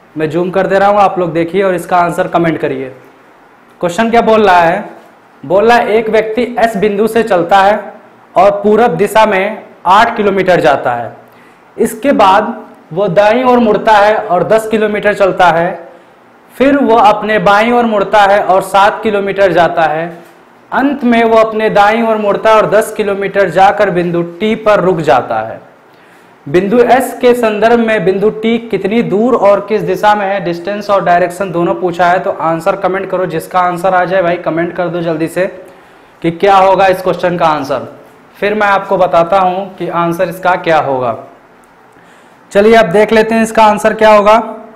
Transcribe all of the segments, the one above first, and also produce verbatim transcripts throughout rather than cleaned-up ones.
मैं जूम कर दे रहा हूँ, आप लोग देखिए और इसका आंसर कमेंट करिए। क्वेश्चन क्या बोल रहा है? बोल रहा है एक व्यक्ति एस बिंदु से चलता है और पूरब दिशा में आठ किलोमीटर जाता है। इसके बाद वो दाईं ओर मुड़ता है और दस किलोमीटर चलता है। फिर वो अपने बाईं ओर मुड़ता है और सात किलोमीटर जाता है। अंत में वो अपने दाईं ओर मुड़ता है और दस किलोमीटर जाकर बिंदु टी पर रुक जाता है। बिंदु एस के संदर्भ में बिंदु टी कितनी दूर और किस दिशा में है? डिस्टेंस और डायरेक्शन दोनों पूछा है। तो आंसर कमेंट करो, जिसका आंसर आ जाए भाई कमेंट कर दो जल्दी से कि क्या होगा इस क्वेश्चन का आंसर। फिर मैं आपको बताता हूं कि आंसर इसका क्या होगा। चलिए अब देख लेते हैं इसका आंसर क्या होगा।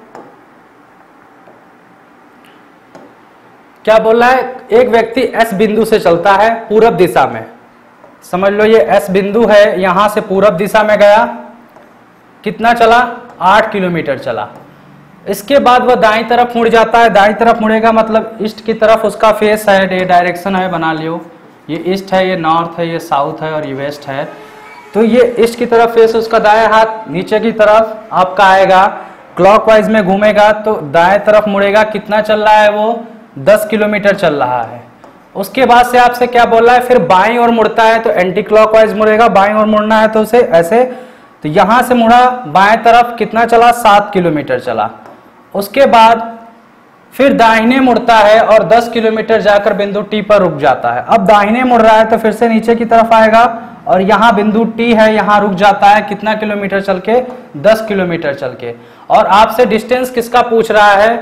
क्या बोल रहा है? एक व्यक्ति एस बिंदु से चलता है पूरब दिशा में। समझ लो ये एस बिंदु है, यहां से पूरब दिशा में गया, कितना चला? आठ किलोमीटर चला। इसके बाद वह दाईं तरफ मुड़ जाता है। दाईं तरफ मुड़ेगा मतलब ईस्ट की तरफ उसका फेस है, ये डायरेक्शन है, बना लियो। ये ईस्ट है, ये नॉर्थ है, ये साउथ है और ये वेस्ट है। तो ये ईस्ट की तरफ फेस उसका दाएं हाथ नीचे की तरफ आपका आएगा, क्लॉकवाइज में घूमेगा तो दाएं तरफ मुड़ेगा। कितना चल रहा है वो? दस किलोमीटर चल रहा है। उसके बाद से आपसे क्या बोल रहा है? फिर बाईं ओर मुड़ता है तो एंटी क्लॉकवाइज मुड़ेगा। बाईं ओर मुड़ना है तो उसे ऐसे, तो यहां से मुड़ा बाएं तरफ, कितना चला? सात किलोमीटर चला। उसके बाद फिर दाहिने मुड़ता है और दस किलोमीटर जाकर बिंदु टी पर रुक जाता है। अब दाहिने मुड़ रहा है तो फिर से नीचे की तरफ आएगा और यहाँ बिंदु टी है, यहाँ रुक जाता है। कितना किलोमीटर चल के? दस किलोमीटर चल के। और आपसे डिस्टेंस किसका पूछ रहा है?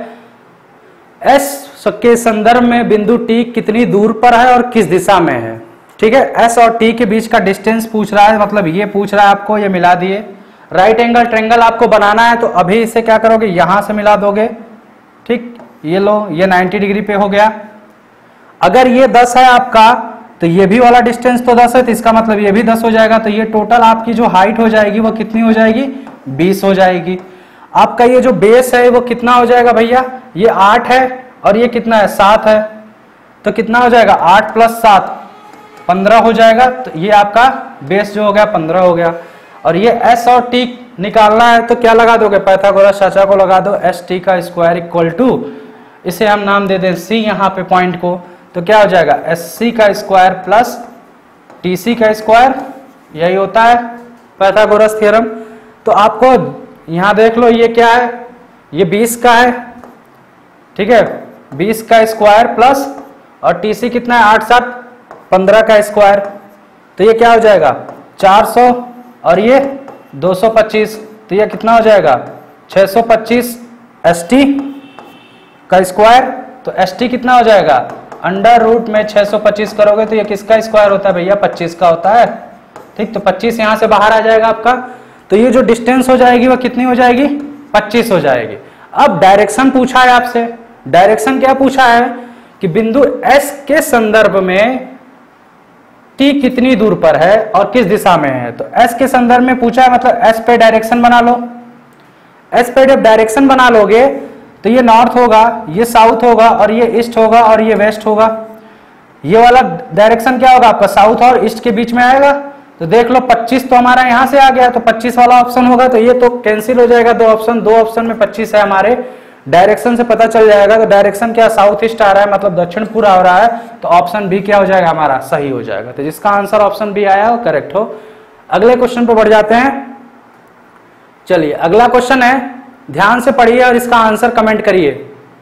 एस के संदर्भ में बिंदु टी कितनी दूर पर है और किस दिशा में है। ठीक है, एस और टी के बीच का डिस्टेंस पूछ रहा है, मतलब ये पूछ रहा है आपको, ये मिला दिए। राइट एंगल ट्रायंगल आपको बनाना है तो अभी इसे क्या करोगे? यहां से मिला दोगे। ठीक, ये लो, ये नब्बे डिग्री पे हो गया। अगर ये दस है आपका तो ये भी वाला डिस्टेंस तो दस है, तो इसका मतलब ये भी दस हो जाएगा। तो ये टोटल आपकी जो हाइट हो जाएगी वो कितनी हो जाएगी? बीस हो जाएगी। आपका ये जो बेस है वो कितना हो जाएगा भैया? ये आठ है और ये कितना है? सात है। तो कितना हो जाएगा? आठ प्लस सात पंद्रह हो जाएगा। तो ये आपका बेस जो हो गया पंद्रह हो गया। और ये एस और टी निकालना है तो क्या लगा दोगे? पाइथागोरस चाचा को लगा दो। एस टी का स्क्वायर इक्वल टू, इसे हम नाम दे दें सी यहाँ पे पॉइंट को, तो क्या हो जाएगा? एस सी का स्क्वायर प्लस टी सी का स्क्वायर, यही होता है पाइथागोरस थ्योरम। तो आपको यहाँ देख लो ये क्या है? ये बीस का है। ठीक है, बीस का स्क्वायर प्लस और टी सी कितना है? आठ सात पंद्रह का स्क्वायर, तो ये क्या हो जाएगा? चार सौ और ये दो सौ पच्चीस, तो ये कितना हो जाएगा? छह सौ पच्चीस एस टी का स्क्वायर। तो एस टी कितना हो जाएगा? अंडर रूट में छह सौ पच्चीस करोगे तो ये किसका स्क्वायर होता है भैया? पच्चीस का होता है। ठीक, तो पच्चीस यहां से बाहर आ जाएगा आपका। तो ये जो डिस्टेंस हो जाएगी वो कितनी हो जाएगी? पच्चीस हो जाएगी। अब डायरेक्शन पूछा है आपसे। डायरेक्शन क्या पूछा है कि बिंदु एस के संदर्भ में टी कितनी दूर पर है और किस दिशा में है। तो एस के संदर्भ में पूछा है, मतलब एस पे डायरेक्शन बना लो। एस पे जब डायरेक्शन बना लोगे तो ये नॉर्थ होगा, ये साउथ होगा और ये ईस्ट होगा और ये वेस्ट होगा। ये वाला डायरेक्शन क्या होगा आपका? साउथ और ईस्ट के बीच में आएगा। तो देख लो पच्चीस तो हमारा यहां से आ गया, तो पच्चीस वाला ऑप्शन होगा। तो ये तो कैंसिल हो जाएगा, दो ऑप्शन, दो ऑप्शन में पच्चीस है हमारे। डायरेक्शन से पता चल जाएगा। तो डायरेक्शन क्या? साउथ ईस्ट आ रहा है, मतलब दक्षिण पूरा हो रहा है। तो ऑप्शन बी क्या हो जाएगा हमारा? सही हो जाएगा। तो जिसका आंसर ऑप्शन बी आया वो करेक्ट हो। अगले क्वेश्चन पर बढ़ जाते हैं। चलिए अगला क्वेश्चन है, ध्यान से पढ़िए और इसका आंसर कमेंट करिए।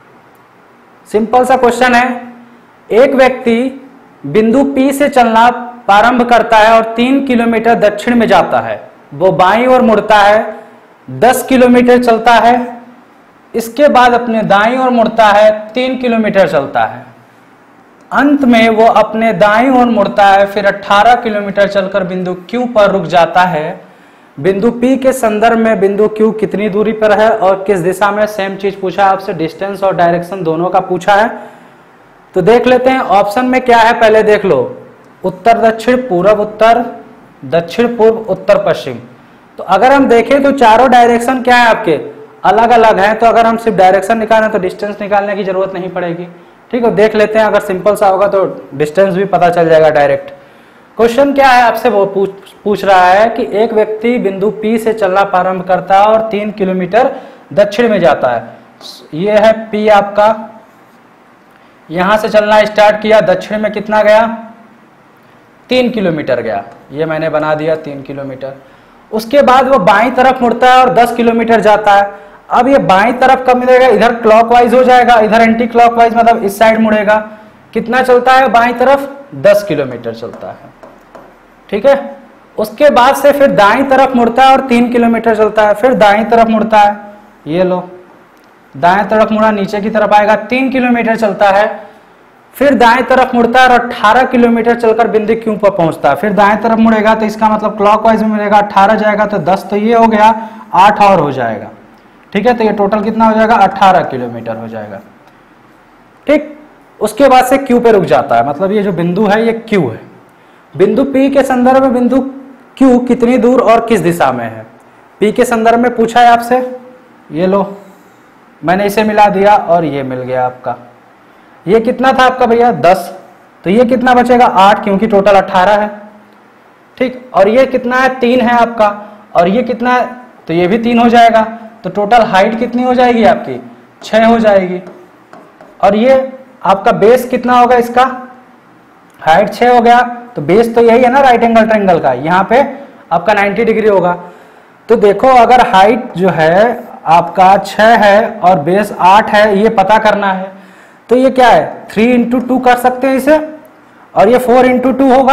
सिंपल सा क्वेश्चन है, एक व्यक्ति बिंदु P से चलना प्रारंभ करता है और तीन किलोमीटर दक्षिण में जाता है। वो बाईं ओर मुड़ता है, दस किलोमीटर चलता है। इसके बाद अपने दाईं ओर मुड़ता है, तीन किलोमीटर चलता है। अंत में वो अपने दाईं ओर मुड़ता है, फिर अठारह किलोमीटर चलकर बिंदु Q पर रुक जाता है। बिंदु P के संदर्भ में बिंदु Q कितनी दूरी पर है और किस दिशा में? सेम चीज पूछा है आपसे, डिस्टेंस और डायरेक्शन दोनों का पूछा है। तो देख लेते हैं ऑप्शन में क्या है, पहले देख लो। उत्तर दक्षिण, पूरब उत्तर, दक्षिण पूर्व, उत्तर पश्चिम। तो अगर हम देखें तो चारों डायरेक्शन क्या है आपके? अलग अलग हैं। तो अगर हम सिर्फ डायरेक्शन निकालें तो डिस्टेंस निकालने की जरूरत नहीं पड़ेगी। ठीक है, देख लेते हैं। अगर सिंपल सा होगा तो डिस्टेंस भी पता चल जाएगा डायरेक्ट। क्वेश्चन क्या है आपसे? वो पूछ पूछ रहा है कि एक व्यक्ति बिंदु P से चलना प्रारंभ करता है और तीन किलोमीटर दक्षिण में जाता है। ये है P आपका, यहां से चलना स्टार्ट किया, दक्षिण में कितना गया, तीन किलोमीटर गया, ये मैंने बना दिया तीन किलोमीटर। उसके बाद वो बाईं तरफ मुड़ता है और दस किलोमीटर जाता है। अब ये बाईं तरफ कब मिलेगा, इधर क्लॉकवाइज हो जाएगा, इधर एंटी क्लॉकवाइज, मतलब इस साइड मुड़ेगा। कितना चलता है बाईं तरफ, दस किलोमीटर चलता है, ठीक है। उसके बाद से फिर दाईं तरफ मुड़ता है और तीन किलोमीटर चलता है, फिर दाईं तरफ मुड़ता है, ये लो दाएं तरफ मुड़ा, नीचे की तरफ आएगा, तीन किलोमीटर चलता है, फिर दाएं तरफ मुड़ता है और अठारह किलोमीटर चलकर बिंदु क्यू पर पहुंचता है। फिर दाएं तरफ मुड़ेगा तो इसका मतलब क्लॉकवाइज में मिलेगा, अठारह जाएगा तो दस, तो ये हो गया आठ और हो जाएगा, ठीक है। तो ये टोटल कितना हो जाएगा, अठारह किलोमीटर हो जाएगा, ठीक। उसके बाद से क्यू पे रुक जाता है, मतलब ये जो बिंदु है ये क्यू है। बिंदु पी के संदर्भ में बिंदु क्यू कितनी दूर और किस दिशा में है, पी के संदर्भ में पूछा है आपसे, ये लो मैंने इसे मिला दिया और ये मिल गया आपका। ये कितना था आपका भैया, दस, तो ये कितना बचेगा, आठ, क्योंकि टोटल अठारह है, ठीक। और ये कितना है, तीन है आपका, और ये कितना है, तो ये भी तीन हो जाएगा। तो टोटल हाइट कितनी हो जाएगी आपकी, छह हो जाएगी। और ये आपका बेस कितना होगा, इसका हाइट छह हो गया, तो बेस तो यही है ना राइट एंगल ट्रायंगल का, यहाँ पे आपका नब्बे डिग्री होगा। तो देखो अगर हाइट जो है आपका छह है और बेस आठ है, ये पता करना है, तो ये क्या है, थ्री इंटू टू कर सकते हैं इसे, और ये फोर इंटू टू होगा,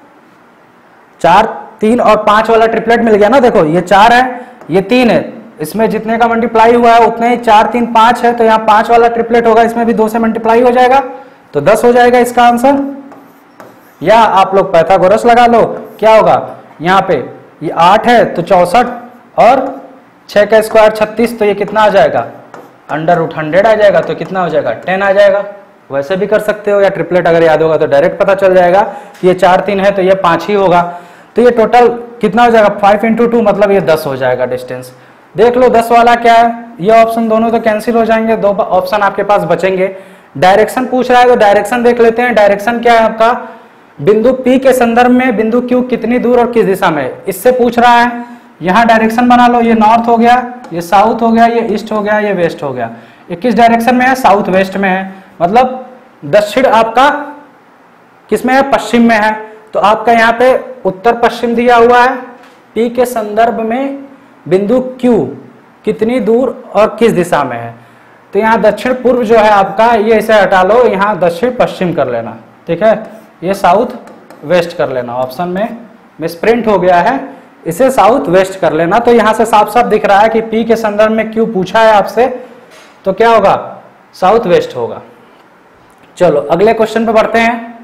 चार, तीन और पांच वाला ट्रिपलेट मिल गया ना। देखो ये चार है, ये तीन है, इसमें जितने का मल्टीप्लाई हुआ है उतने ही, चार तीन पांच है, तो यहाँ पांच वाला ट्रिपलेट होगा, इसमें भी दो से मल्टीप्लाई हो जाएगा, तो दस हो जाएगा इसका आंसर। या आप लोग पाइथागोरस लगा लो, क्या होगा, यहाँ पे ये आठ है तो चौसठ और छह का स्क्वायर छत्तीस, तो ये कितना आ जाएगा, अंडर रूट हंड्रेड आ जाएगा, तो कितना हो जाएगा, टेन आ जाएगा। वैसे भी कर सकते हो, या ट्रिपलेट अगर याद होगा तो डायरेक्ट पता चल जाएगा कि ये चार तीन है तो ये पांच ही होगा। तो ये टोटल कितना हो जाएगा, फाइव इंटू टू, मतलब ये दस हो जाएगा डिस्टेंस। देख लो दस वाला क्या है, ये ऑप्शन दोनों तो कैंसिल हो जाएंगे, दो ऑप्शन आपके पास बचेंगे। डायरेक्शन पूछ रहा है तो डायरेक्शन देख लेते हैं। डायरेक्शन क्या है आपका, बिंदु P के संदर्भ में बिंदु Q कितनी दूर और किस दिशा में, इससे पूछ रहा है। यहाँ डायरेक्शन बना लो, ये नॉर्थ हो गया, ये साउथ हो गया, ये ईस्ट हो गया, ये वेस्ट हो गया। ये किस डायरेक्शन में है, साउथ वेस्ट में है, मतलब दक्षिण आपका किस में है, पश्चिम में है। तो आपका यहाँ पे उत्तर पश्चिम दिया हुआ है। P के संदर्भ में बिंदु Q कितनी दूर और किस दिशा में है, तो यहाँ दक्षिण पूर्व जो है आपका, ये इसे हटा लो, यहाँ दक्षिण पश्चिम कर लेना, ठीक है। ये साउथ वेस्ट कर लेना, ऑप्शन में मिसप्रिंट हो गया है, इसे साउथ वेस्ट कर लेना। तो यहां से साफ साफ दिख रहा है कि P के संदर्भ में Q पूछा है आपसे, तो क्या होगा, साउथ वेस्ट होगा। चलो अगले क्वेश्चन पे बढ़ते हैं,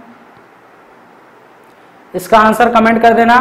इसका आंसर कमेंट कर देना।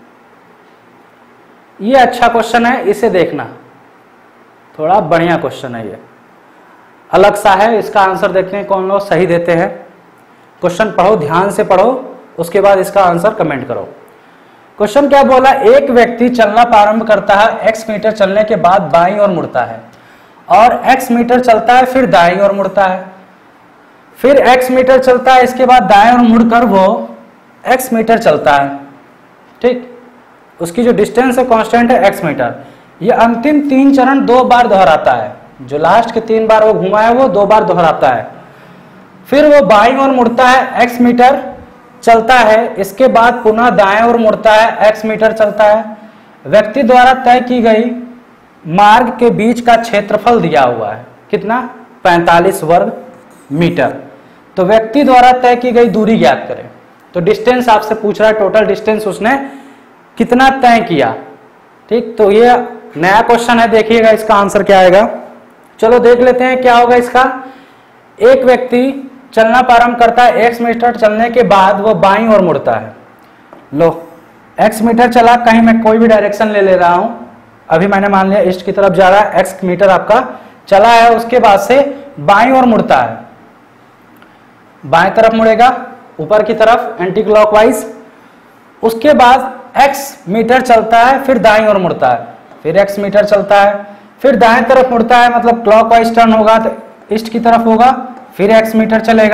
ये अच्छा क्वेश्चन है, इसे देखना, थोड़ा बढ़िया क्वेश्चन है, ये अलग सा है। इसका आंसर देखते हैं कौन लोग सही देते हैं। क्वेश्चन पढ़ो, ध्यान से पढ़ो, उसके बाद इसका आंसर कमेंट करो। क्वेश्चन क्या बोला, एक व्यक्ति चलना प्रारंभ करता है, x मीटर चलने के बाद बाईं ओर मुड़ता है, और x मीटर चलता है फिर दाईं ओर मुड़ता है, फिर x मीटर चलता है, इसके बाद दाएं ओर मुड़कर वो x मीटर चलता है, ठीक। उसकी जो डिस्टेंस है कांस्टेंट है x मीटर। ये अंतिम तीन चरण दो बार दोहराता है, जो लास्ट के तीन बार वो घुमा है वो दो बार दोहराता है। फिर वो बाईं ओर मुड़ता है, x मीटर चलता है, इसके बाद पुनः दाएं ओर मुड़ता है, x मीटर चलता है। व्यक्ति द्वारा तय की गई मार्ग के बीच का क्षेत्रफल दिया हुआ है, कितना, पैंतालीस वर्ग मीटर। तो व्यक्ति द्वारा तय की गई दूरी ज्ञात करें। तो डिस्टेंस आपसे पूछ रहा है, टोटल डिस्टेंस उसने कितना तय किया, ठीक। तो ये नया क्वेश्चन है, देखिएगा इसका आंसर क्या आएगा। चलो देख लेते हैं क्या होगा इसका। एक व्यक्ति चलना प्रारंभ करता है, x मीटर चलने के बाद वो बाईं ओर मुड़ता है। लो x मीटर चला, कहीं मैं कोई भी डायरेक्शन ले ले रहा हूं, अभी मैंने मान लिया ईस्ट की तरफ जा रहा है, x मीटर आपका चला है, उसके बाद से बाईं ओर मुड़ता है, बाएं तरफ मुड़ेगा ऊपर की तरफ एंटी क्लॉकवाइज। उसके बाद x मीटर चलता है, फिर दाईं ओर मुड़ता है, फिर x मीटर चलता है, फिर दाएं तरफ मुड़ता है, मतलब क्लॉकवाइज टर्न होगा तो ईस्ट की तरफ होगा, फिर x मीटर चलेगा,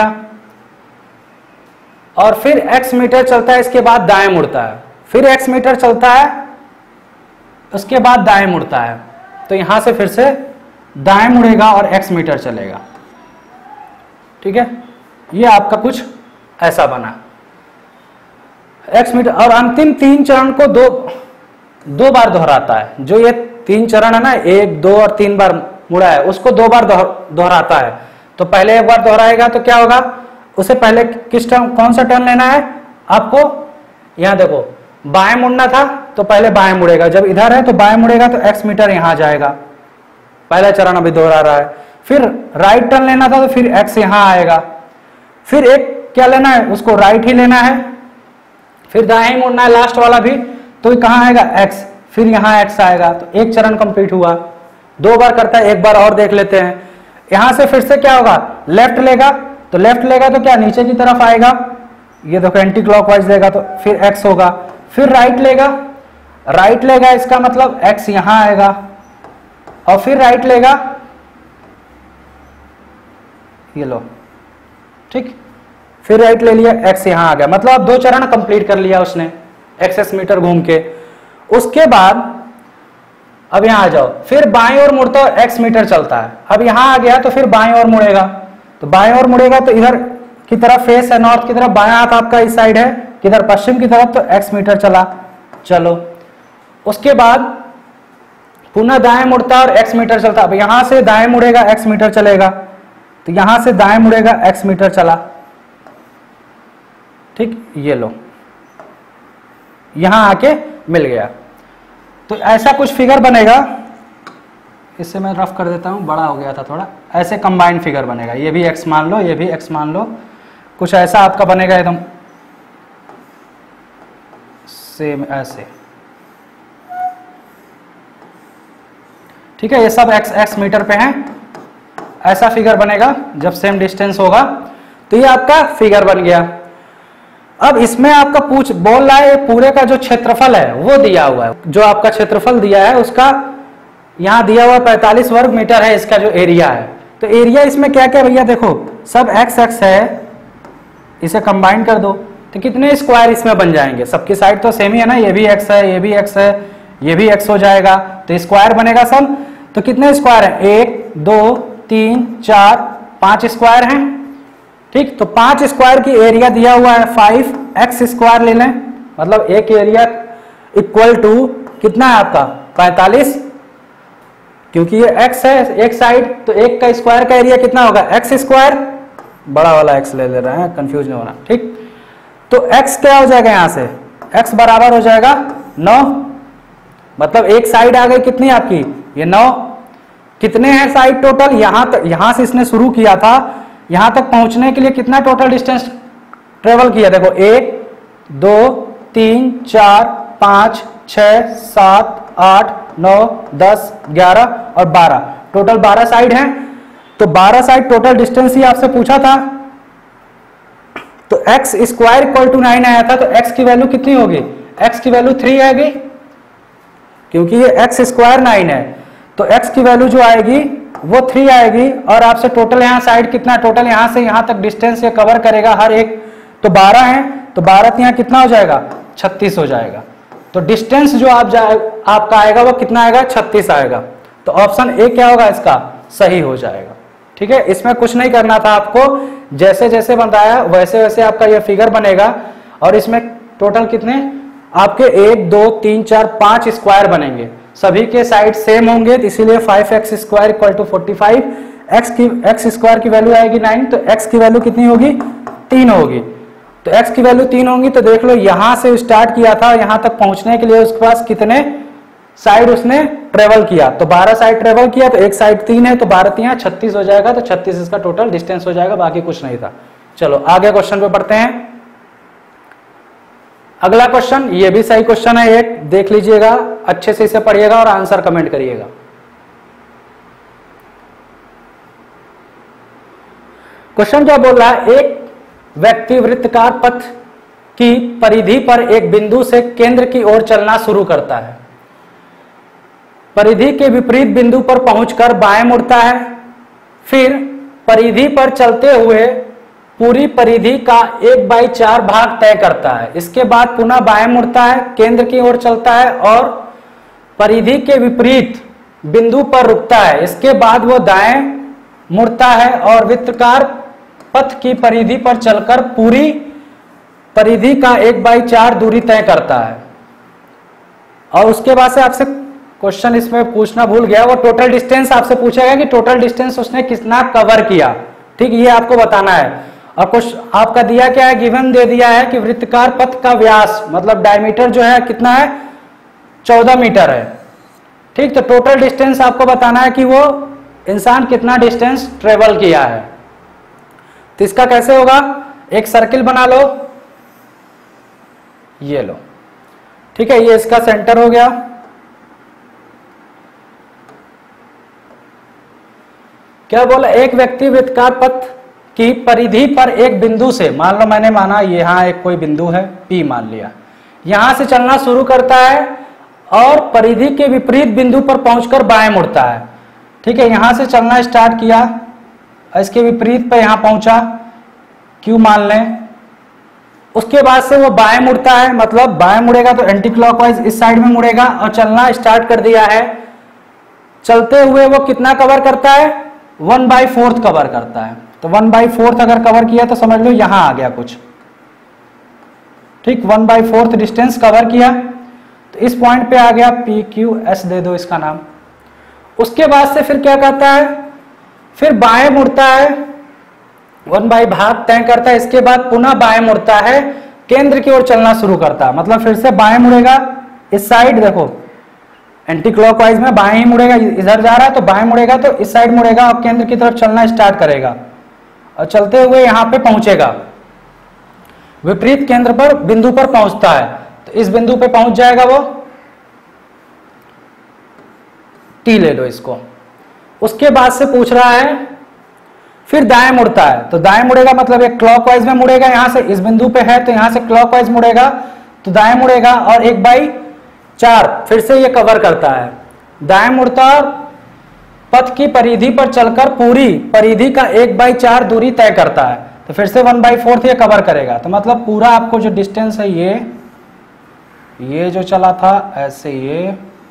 और फिर x मीटर चलता है, इसके बाद दाएं मुड़ता है, फिर x मीटर चलता है, उसके बाद दाएं मुड़ता है। तो यहां से फिर से दाएं मुड़ेगा और x मीटर चलेगा। ठीक है, ये आपका कुछ ऐसा बना x मीटर। और अंतिम तीन चरण को दो दो बार दोहराता है। जो ये तीन चरण है ना, एक दो और तीन बार मुड़ा है, उसको दो बार दोहराता है। तो पहले एक बार दोहराएगा तो क्या होगा, उसे पहले किस टर्न, कौन सा टर्न लेना है आपको, यहां देखो बाएं मुड़ना था तो पहले बाएं मुड़ेगा, जब इधर है तो बाएं मुड़ेगा तो x मीटर यहां जाएगा, पहला चरण अभी दोहरा रहा है। फिर राइट टर्न लेना था तो फिर x यहां आएगा, फिर एक क्या लेना है, उसको राइट ही लेना है, फिर दाएं ही मुड़ना है लास्ट वाला भी, तो कहां आएगा x, फिर यहां x आएगा। तो एक चरण कंप्लीट हुआ। दो बार करता है, एक बार और देख लेते हैं। यहां से फिर से क्या होगा, लेफ्ट लेगा तो लेफ्ट लेगा तो क्या नीचे की तरफ आएगा, ये देखो एंटी क्लॉकवाइज लेगा तो फिर x होगा। फिर राइट लेगा, राइट लेगा इसका मतलब x यहां आएगा, और फिर राइट लेगा, ये लो, ठीक, फिर राइट ले लिया, x यहां आ गया। मतलब दो चरण कंप्लीट कर लिया उसने एक्स मीटर घूम के। उसके बाद अब यहां आ जाओ, फिर बाएं ओर मुड़ता है, x मीटर चलता है। अब यहां आ गया तो फिर बाएं ओर मुड़ेगा, तो बाएं ओर मुड़ेगा तो इधर की तरफ फेस है, नॉर्थ की तरफ, बायां हाथ आपका इस साइड है, किधर पश्चिम की तरफ, तो x मीटर चला। चलो, उसके बाद पुनः दाएं मुड़ता और x मीटर चलता। अब यहां से दाएं मुड़ेगा, x मीटर चलेगा, तो यहां से दाएं मुड़ेगा, x मीटर चला। ठीक, ये लो, यहां आके मिल गया। तो ऐसा कुछ फिगर बनेगा, इससे मैं रफ कर देता हूं, बड़ा हो गया था थोड़ा। ऐसे कंबाइंड फिगर बनेगा, ये भी x मान लो, ये भी x मान लो, कुछ ऐसा आपका बनेगा एकदम सेम ऐसे। ठीक है, ये सब x x मीटर पे है, ऐसा फिगर बनेगा जब सेम डिस्टेंस होगा। तो ये आपका फिगर बन गया। अब इसमें आपका पूछ बोल रहा है पूरे का जो क्षेत्रफल है वो दिया हुआ है, जो आपका क्षेत्रफल दिया है उसका यहां दिया हुआ पैंतालीस वर्ग मीटर है, इसका जो एरिया है। तो एरिया इसमें क्या क्या भैया देखो, सब x x है, इसे कंबाइन कर दो तो कितने स्क्वायर इसमें बन जाएंगे, सबकी साइड तो सेम ही है ना, ये भी x है, ये भी x है, ये भी x हो जाएगा, तो स्क्वायर बनेगा सब। तो कितने स्क्वायर है, एक दो तीन चार पांच स्क्वायर हैं। ठीक, तो पांच स्क्वायर की एरिया दिया हुआ है फाइव एक्स स्क्वायर ले लें, मतलब एक एरिया इक्वल टू कितना है आपका पैंतालीस, क्योंकि ये x है एक साइड, तो एक का स्क्वायर का एरिया कितना होगा एक्स स्क्वायर, बड़ा वाला x ले ले रहे हैं, कंफ्यूज नहीं होना। ठीक, तो x क्या हो जाएगा, यहां से x बराबर हो जाएगा नौ, मतलब एक साइड आ गई कितनी आपकी, ये नौ। कितने हैं साइड टोटल, यहां तक, यहां से इसने शुरू किया था, यहां तक पहुंचने के लिए कितना टोटल डिस्टेंस ट्रेवल किया, देखो एक दो तीन चार पांच छह सात आठ नौ दस ग्यारह और बारह, टोटल बारह साइड हैं। तो बारह साइड टोटल डिस्टेंस ही आपसे पूछा था, तो x square equal to nine आया था, तो एक्स की वैल्यू कितनी होगी, एक्स की वैल्यू थ्री आएगी, क्योंकि ये एक्स स्क्वायर नाइन है, तो एक्स की वैल्यू जो आएगी वो थ्री आएगी। और आपसे टोटल यहाँ साइड कितना, टोटल यहाँ से यहाँ तक डिस्टेंस ये कवर करेगा हर एक, तो बारह है, तो बारह यहाँ कितना हो जाएगा, छत्तीस हो जाएगा। तो डिस्टेंस जो आप जाए आपका आएगा वो कितना आएगा, छत्तीस आएगा। तो ऑप्शन ए क्या होगा इसका, सही हो जाएगा। ठीक है, इसमें कुछ नहीं करना था आपको, जैसे जैसे बताया वैसे वैसे आपका ये फिगर बनेगा। और इसमें टोटल कितने आपके एक दो तीन चार पांच स्क्वायर बनेंगे, सभी के साइड सेम होंगे, तो इसीलिए five x square equal to forty five, x की एक्स स्क्वायर की वैल्यू आएगी नाइन, तो एक्स की वैल्यू कितनी होगी, तीन होगी। तो एक्स की वैल्यू तीन होगी, तो देख लो यहां से स्टार्ट किया था, यहां तक पहुंचने के लिए उसके पास कितने साइड उसने ट्रेवल किया, तो बारह साइड ट्रेवल किया, तो एक साइड तीन है, तो बारह तीन छत्तीस हो जाएगा, तो छत्तीस इसका टोटल डिस्टेंस हो जाएगा, बाकी कुछ नहीं था। चलो आगे क्वेश्चन पे पढ़ते हैं। अगला क्वेश्चन, ये भी सही क्वेश्चन है, एक देख लीजिएगा, अच्छे से इसे पढ़िएगा और आंसर कमेंट करिएगा। क्वेश्चन क्या बोल रहा है, एक व्यक्ति वृत्ताकार पथ की परिधि पर एक बिंदु से केंद्र की ओर चलना शुरू करता है, परिधि के विपरीत बिंदु पर पहुंचकर बाएं मुड़ता है, फिर परिधि पर चलते हुए पूरी परिधि का एक बाई चार भाग तय करता है, इसके बाद पुनः बाएं मुड़ता है, केंद्र की ओर चलता है और परिधि के विपरीत बिंदु पर रुकता है, इसके बाद वो दाएं मुड़ता है और वृत्ताकार पथ की परिधि पर चलकर पूरी परिधि का एक बाई चार दूरी तय करता है। और उसके बाद से आपसे क्वेश्चन इसमें पूछना भूल गया, वो टोटल डिस्टेंस आपसे पूछेगा कि टोटल डिस्टेंस उसने कितना कवर किया, ठीक, ये आपको बताना है। और कुछ आपका दिया क्या है, गिवन दे दिया है कि वृत्ताकार पथ का व्यास मतलब डायमीटर जो है कितना है, चौदह मीटर है, ठीक। तो टोटल डिस्टेंस आपको बताना है कि वो इंसान कितना डिस्टेंस ट्रेवल किया है। तो इसका कैसे होगा, एक सर्किल बना लो, ये लो, ठीक है, ये इसका सेंटर हो गया। क्या बोला, एक व्यक्ति वृत्ताकार पथ की परिधि पर एक बिंदु से, मान लो मैंने माना यहां एक कोई बिंदु है P मान लिया, यहां से चलना शुरू करता है और परिधि के विपरीत बिंदु पर पहुंचकर बाएं मुड़ता है, ठीक है। यहां से चलना स्टार्ट किया, इसके विपरीत पे यहां पहुंचा, Q मान लें। उसके बाद से वो बाएं मुड़ता है, मतलब बाएं मुड़ेगा तो एंटी क्लॉकवाइज इस साइड में मुड़ेगा और चलना स्टार्ट कर दिया है। चलते हुए वो कितना कवर करता है, वन बाई फोर्थ कवर करता है। तो वन बाई फोर्थ अगर कवर किया तो समझ लो यहां आ गया कुछ, ठीक, one by fourth distance cover किया। तो इस पॉइंट पे आ गया, पी क्यू एस दे दो इसका नाम। उसके बाद से फिर क्या करता है, फिर बाएं मुड़ता है, वन बाई भाग तय करता है, इसके बाद पुनः बाएं मुड़ता है, केंद्र की ओर चलना शुरू करता है, मतलब फिर से बाएं मुड़ेगा इस साइड, देखो एंटी क्लॉकवाइज में बाएं ही मुड़ेगा, इधर जा रहा है तो बाएं मुड़ेगा तो इस साइड मुड़ेगा और केंद्र की तरफ चलना स्टार्ट करेगा और चलते हुए यहां पे पहुंचेगा, विपरीत केंद्र पर बिंदु पर पहुंचता है। तो इस बिंदु पे पहुंच जाएगा वो, टी ले लो इसको। उसके बाद से पूछ रहा है फिर दाएं मुड़ता है, तो दाएं मुड़ेगा मतलब एक क्लॉकवाइज में मुड़ेगा, यहां से इस बिंदु पे है तो यहां से क्लॉकवाइज मुड़ेगा तो दाएं मुड़ेगा और एक बाई चार फिर से ये कवर करता है। दाएं मुड़ता और पथ की परिधि पर चलकर पूरी परिधि का एक बाई चार दूरी तय करता है, तो फिर से वन बाई फोर्थ ये कवर करेगा। तो मतलब पूरा आपको जो डिस्टेंस है ये ये जो चला था ऐसे ये,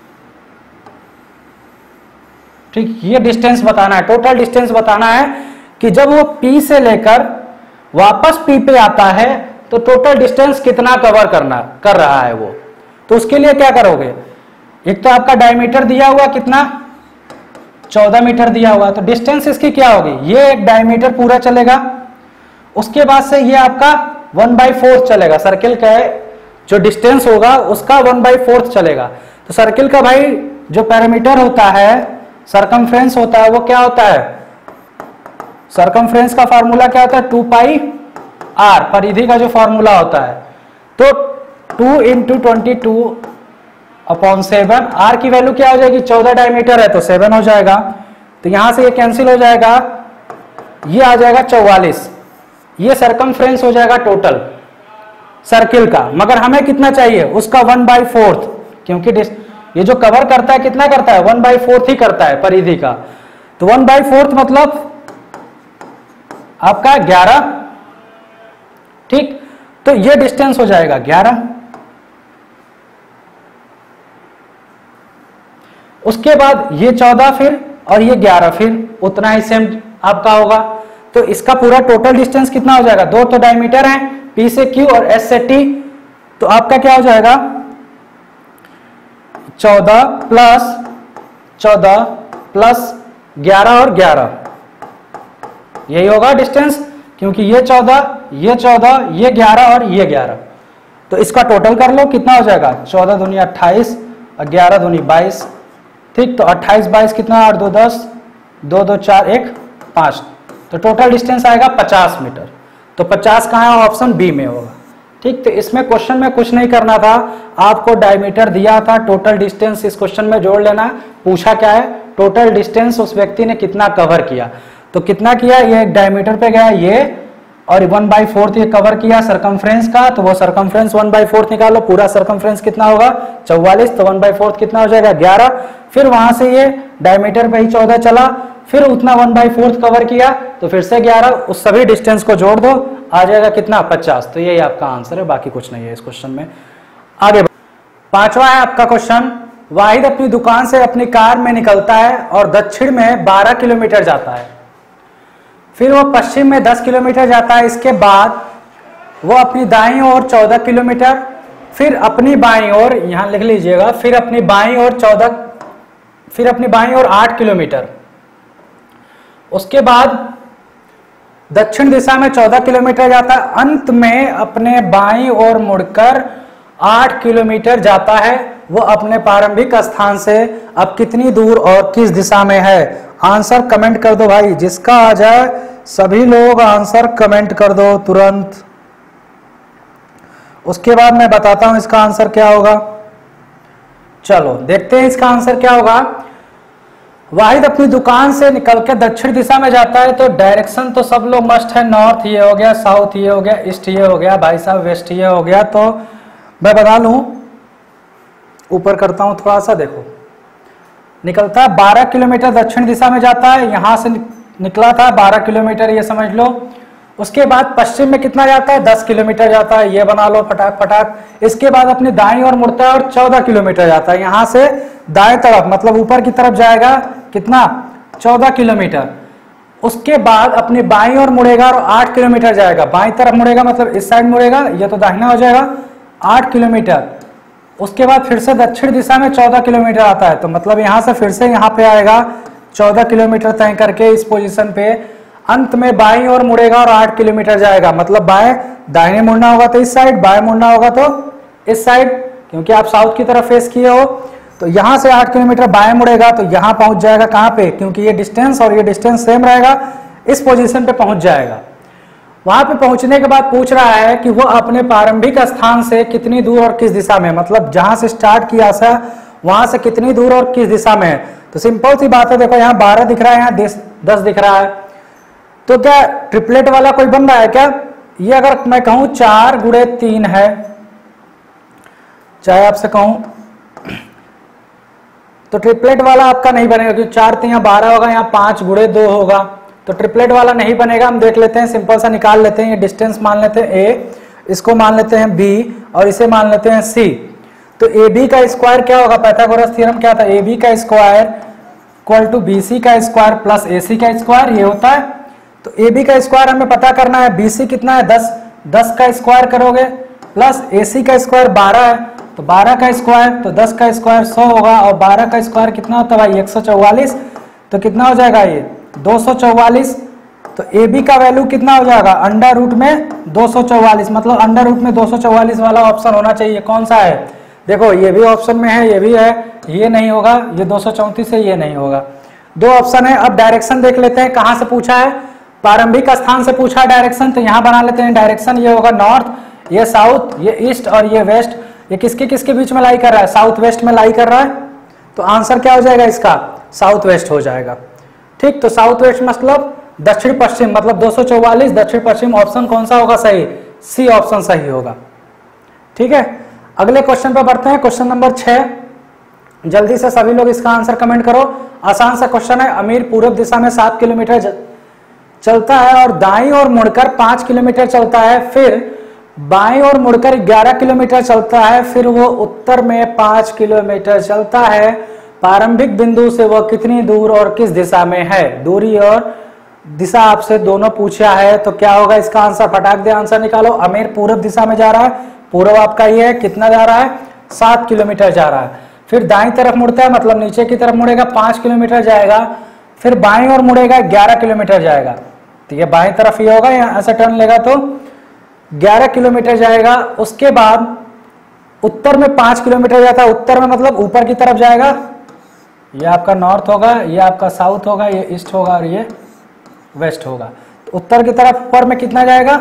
ठीक, ये डिस्टेंस बताना है, टोटल डिस्टेंस बताना है कि जब वो P से लेकर वापस P पे आता है तो टोटल डिस्टेंस कितना कवर करना कर रहा है वो। तो उसके लिए क्या करोगे, एक तो आपका डायमीटर दिया हुआ कितना, चौदह मीटर दिया हुआ, तो डिस्टेंस इसकी क्या होगी, ये एक डायमीटर पूरा चलेगा। उसके बाद से ये आपका वन बाई फोर्थ चलेगा, सर्किल का जो डिस्टेंस होगा उसका वन बाई फोर्थ चलेगा। तो सर्किल का भाई जो पैरामीटर होता है, सरकमफ्रेंस होता है, वो क्या होता है, सरकमफ्रेंस का फार्मूला क्या होता है, टू पाई आर, परिधि का जो फार्मूला होता है। तो two into twenty two upon seven, R की वैल्यू क्या हो जाएगी, चौदह डायमीटर है तो सेवन हो जाएगा, तो यहां से ये कैंसिल हो जाएगा, ये आ जाएगा चौवालीस, ये सरकमफ्रेंस हो जाएगा टोटल सर्किल का। मगर हमें कितना चाहिए, उसका वन बाई फोर्थ, क्योंकि ये जो कवर करता है कितना करता है, वन बाई फोर्थ ही करता है परिधि का। तो वन बाई फोर्थ मतलब आपका ग्यारह, ठीक, तो ये डिस्टेंस हो जाएगा ग्यारह। उसके बाद ये चौदह फिर और ये ग्यारह फिर उतना ही सेम आपका होगा। तो इसका पूरा टोटल डिस्टेंस कितना हो जाएगा, दो तो डायमीटर है, P से Q और S से T, तो आपका क्या हो जाएगा, चौदह प्लस चौदह प्लस ग्यारह और ग्यारह, यही होगा डिस्टेंस, क्योंकि ये चौदह ये चौदह ये ग्यारह और ये ग्यारह। तो इसका टोटल कर लो कितना हो जाएगा, चौदह दूनी अट्ठाईस और ग्यारह दूनी बाईस, ठीक। तो अट्ठाईस बाईस कितना, आठ दो दस, दो दो चार एक पाँच, तो टोटल डिस्टेंस आएगा पचास मीटर। तो पचास कहाँ है, ऑप्शन बी में होगा, ठीक। तो इसमें क्वेश्चन में कुछ नहीं करना था, आपको डायमीटर दिया था, टोटल डिस्टेंस इस क्वेश्चन में जोड़ लेना। पूछा क्या है, टोटल डिस्टेंस उस व्यक्ति ने कितना कवर किया, तो कितना किया, ये एक डायमीटर पे गया ये, और वन बाई फोर्थ ये कवर किया सरकमफ्रेंस का, तो वो सरकमफ्रेंस वन बाई फोर्थ निकालो, पूरा सरकमफ्रेंस कितना होगा चौवालीस, तो वन बाई फोर्थ कितना हो जाएगा ग्यारह। फिर वहां से ये डायमीटर पे ही चौदह चला, फिर उतना वन बाई फोर्थ कवर किया, तो फिर से ग्यारह, उस सभी डिस्टेंस को जोड़ दो, आ जाएगा कितना, पचास। तो यही आपका आंसर है, बाकी कुछ नहीं है इस क्वेश्चन में। आगे पांचवा है आपका क्वेश्चन, वाहिद अपनी दुकान से अपनी कार में निकलता है और दक्षिण में बारह किलोमीटर जाता है, फिर वो पश्चिम में दस किलोमीटर जाता है, इसके बाद वो अपनी दाईं ओर चौदह किलोमीटर, फिर अपनी बाईं ओर, यहां लिख लीजिएगा, फिर अपनी बाईं ओर चौदह फिर अपनी बाईं ओर आठ किलोमीटर, उसके बाद दक्षिण दिशा में चौदह किलोमीटर जाता है, अंत में अपने बाईं ओर मुड़कर आठ किलोमीटर जाता है। वो अपने प्रारंभिक स्थान से अब कितनी दूर और किस दिशा में है? आंसर कमेंट कर दो भाई, जिसका आ जाए सभी लोग आंसर कमेंट कर दो तुरंत। उसके बाद मैं बताता हूं इसका आंसर क्या होगा। चलो देखते हैं इसका आंसर क्या होगा। वाहिद अपनी दुकान से निकलकर दक्षिण दिशा में जाता है, तो डायरेक्शन तो सब लोग मस्ट है, नॉर्थ ये हो गया, साउथ ये हो गया, ईस्ट ये हो गया, भाई साहब वेस्ट ये हो गया। तो मैं बता लूं, ऊपर करता हूं थोड़ा सा, देखो निकलता है बारह किलोमीटर दक्षिण दिशा में जाता है, यहां से निकला था बारह किलोमीटर ये समझ लो। उसके बाद पश्चिम में कितना जाता है? दस किलोमीटर जाता है, ये बना लो फटाक फटाक। इसके बाद अपनी दाईं ओर मुड़ता है और चौदह किलोमीटर जाता है, यहां से दाएं तरफ मतलब ऊपर की तरफ जाएगा, कितना? चौदह किलोमीटर। उसके बाद अपनी बाईं ओर मुड़ेगा और आठ किलोमीटर जाएगा, बाईं तरफ मुड़ेगा मतलब इस साइड मुड़ेगा, ये तो दाहिना हो जाएगा, आठ किलोमीटर। उसके बाद फिर से दक्षिण दिशा में चौदह किलोमीटर आता है, तो मतलब यहां से फिर से यहां पे आएगा चौदह किलोमीटर तय करके इस पोजीशन पे, अंत में बाईं ओर मुड़ेगा और आठ किलोमीटर जाएगा, मतलब बाएं दाहिने मुड़ना होगा तो इस साइड, बाएं मुड़ना होगा तो इस साइड, क्योंकि आप साउथ की तरफ फेस किए हो। तो यहां से आठ किलोमीटर बाएं मुड़ेगा तो यहां पहुंच जाएगा, कहां पे? क्योंकि ये डिस्टेंस और ये डिस्टेंस सेम रहेगा, इस पोजीशन पे पहुंच जाएगा। वहां पे पहुंचने के बाद पूछ रहा है कि वो अपने प्रारंभिक स्थान से कितनी दूर और किस दिशा में, मतलब जहां से स्टार्ट किया था वहां से कितनी दूर और किस दिशा में है। तो सिंपल सी बात है, देखो यहाँ बारह दिख रहा है, यहाँ दस दिख रहा है, तो क्या ट्रिपलेट वाला कोई बन रहा है क्या? ये अगर मैं कहूं चार गुणे तीन है, चाहे आपसे कहूं तो ट्रिपलेट वाला आपका नहीं बनेगा, क्योंकि चार तीन बारह होगा, यहाँ पांच गुणे दो होगा, तो ट्रिपलेट वाला नहीं बनेगा। हम देख लेते हैं, सिंपल सा निकाल लेते हैं। ये डिस्टेंस मान लेते हैं ए, इसको मान लेते हैं बी और इसे मान लेते हैं सी। तो ए बी का स्क्वायर क्या होगा? पाइथागोरस थ्योरम क्या था? ए बी का square equal to B C का स्क्वायर प्लस ए सी का स्क्वायर, ये होता है। तो ए बी का स्क्वायर हमें पता करना है, बी सी कितना है? दस, दस का स्क्वायर करोगे प्लस ए सी का स्क्वायर बारह है, तो बारह का स्क्वायर, तो दस का स्क्वायर सौ होगा, और बारह का स्क्वायर कितना होता है भाई? एक सौ चौवालीस। तो कितना हो जाएगा ये? दो सौ चौवालीस। तो ए बी का वैल्यू कितना हो जाएगा? अंडर रूट में दो सौ चौवालीस, मतलब अंडर रूट में दो सौ चौवालीस वाला ऑप्शन होना चाहिए। कौन सा है? देखो ये भी ऑप्शन में है, ये भी है, ये नहीं होगा, ये दो सौ चौंतीस है, ये नहीं होगा, दो ऑप्शन है। अब डायरेक्शन देख लेते हैं, कहां से पूछा है? प्रारंभिक स्थान से पूछा है डायरेक्शन, तो यहां बना लेते हैं डायरेक्शन। ये होगा नॉर्थ, ये साउथ, ये ईस्ट और ये वेस्ट। ये किसके किसके बीच में लाई कर रहा है? साउथ वेस्ट में लाई कर रहा है, तो आंसर क्या हो जाएगा इसका? साउथ वेस्ट हो जाएगा। ठीक, तो साउथ वेस्ट मतलब दक्षिण पश्चिम, मतलब दो सौ चौवालीस दक्षिण पश्चिम। ऑप्शन कौन सा होगा सही? सी ऑप्शन सही होगा। ठीक है, अगले क्वेश्चन पर बढ़ते हैं, क्वेश्चन नंबर छह। जल्दी से सभी लोग इसका आंसर कमेंट करो। आसान सा क्वेश्चन है। अमीर पूर्व दिशा में सात किलोमीटर चलता है और दाईं ओर मुड़कर पांच किलोमीटर चलता है, फिर बाईं ओर मुड़कर ग्यारह किलोमीटर चलता है, फिर वो उत्तर में पांच किलोमीटर चलता है। प्रारंभिक बिंदु से वह कितनी दूर और किस दिशा में है? दूरी और दिशा आपसे दोनों पूछा है, तो क्या होगा इसका आंसर? फटाक दे आंसर निकालो। अमीर पूर्व दिशा में जा रहा है, पूर्व आपका ये है, कितना जा रहा है? सात किलोमीटर जा रहा है। फिर दाईं तरफ मुड़ता है, मतलब नीचे की तरफ मुड़ेगा, पांच किलोमीटर जाएगा। फिर बाईं ओर मुड़ेगा, ग्यारह किलोमीटर जाएगा। तो ये बाईं तरफ ही होगा, यहाँ ऐसा टर्न लेगा तो ग्यारह किलोमीटर जाएगा। उसके बाद उत्तर में पांच किलोमीटर जाता है, उत्तर में मतलब ऊपर की तरफ जाएगा। ये आपका नॉर्थ होगा, ये आपका साउथ होगा, ये ईस्ट होगा और ये वेस्ट होगा। तो उत्तर की तरफ ऊपर में कितना जाएगा?